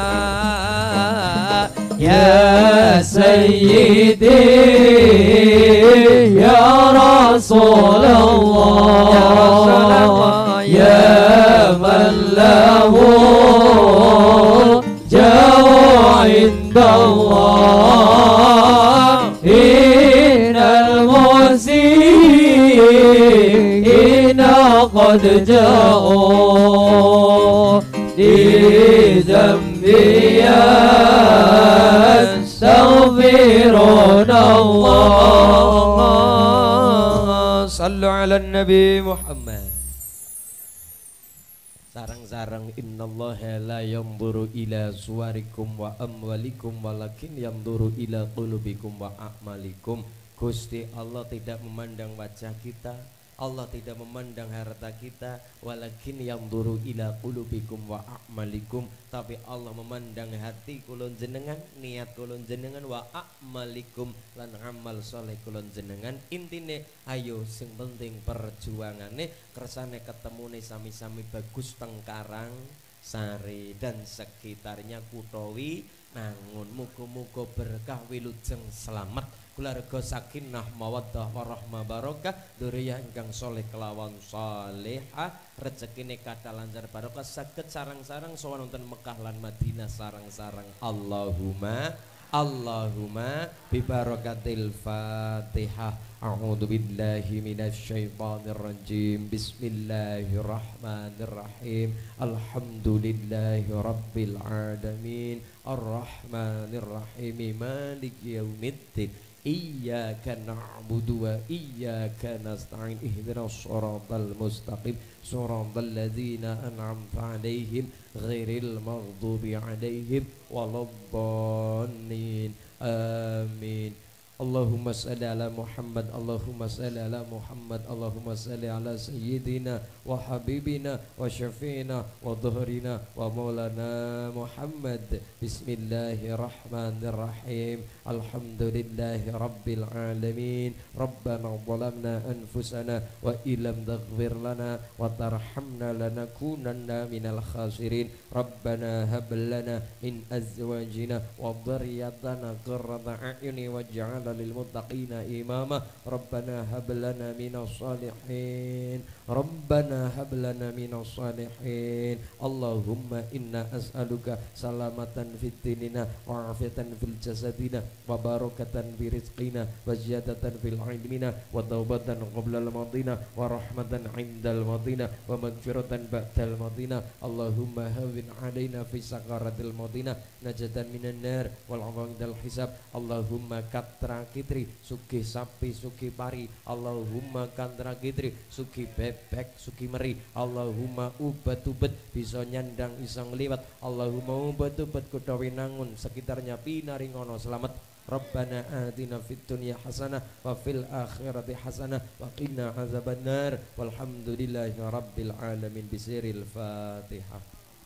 يا سيدي يا رسول الله يا من له جاه عند هنا قد جاءوا لذنبي يستغفرون الله صلوا على النبي محمد. Sarang-sarang innallaha la yanzuru ila suwarikum wa amwalikum walakin yanzuru ila qulubikum wa a'malikum. Gusti Allah tidak memandang wajah kita, Allah tidak memandang harta kita, walakin yanzuru ila qulubikum wa a'malikum, tapi Allah memandang hati kulon jenengan, niat kulon jenengan, wa a'malikum lan amal soleh kulon jenengan. Intine ayo sing penting perjuangane kersane ketemune sami-sami bagus tengkarang Sari dan sekitarnya Kutowi Nangun. Muga-muga berkah wilujeng selamat keluarga sakinah mawaddah warahmah barokah, duriyah ingkang soleh kelawan salihah, rezekine kathah lancar barokah, saged sarang-sarang sowan wonten Mekah lan Madinah sarang-sarang. Allahumma Allahumma bi barakatil Fatihah. A'udzu billahi minasyaitonir rajim. Bismillahirrahmanirrahim. Alhamdulillahi rabbil alamin. Arrahmanir rahim. Maliki yaumiddin. Iyyaka na'budu wa iyyaka nasta'in. Ihdinas shiratal mustaqim. Shiratal ladzina an'amta 'alaihim ghairil maghdubi 'alaihim waladdallin. Amin. Allahumma salli ala Muhammad, Allahumma salli ala Muhammad, Allahumma salli ala sayyidina wa habibina wa syafi'ina wa dhuhrina wa maulana Muhammad. Bismillahirrahmanirrahim. Alhamdulillahi rabbil alamin. Rabbana zalamna anfusana wa illam taghfir lana wa tarhamna lanakunanna minal khasirin. Rabbana hab lana min azwajina wa dhurriyyatina qurrata a'yuni waj'alna lil muttaqina imama. Rabbana hab lana minas salihin. Rabbana hab lana minas salihin. Allahumma inna as'aluka salamatan fid dinina wa afiatan fil jasadina wa barakatan fi rizqina wa ziyadatan fil ilmina wa taubatan qabla al madina wa rahmatan indal madina wa maghfiratan ba'dal madina. Allahumma hawwin alaina fi sakaratil madina najatan minan nar wal awdal hisab. Allahumma katra kitri suki sapi suki pari. Allahumma katra kitri suki bebek suki meri. Allahumma ubat-ubat bisa nyandang bisa ngliwat. Allahumma ubat-ubat kudawi nangun sekitarnya pinaringono selamat. Rabbana atina fid dunya hasanah wa fil akhirati hasanah wa qina azabannar. Walhamdulillahi rabbil alamin. Bisiril Fatihah.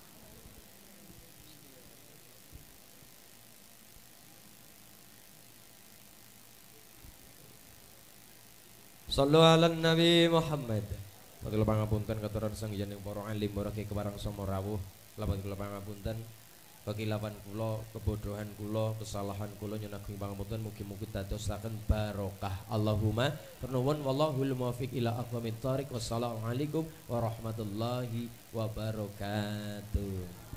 Sallu ala Nabi Muhammad. Kula pangapunten katuran sang yen para alim para ki keparang sama rawuh. Lamun kula pangapunten kekilapan kula, kebodohan kula, kesalahan kula nyunaking pangapunten mugi-mugi dadosaken barokah. Allahumma pernuwun wallahul muwaffiq ila aqwamit thariq. Wassalamualaikum warahmatullahi wabarakatuh.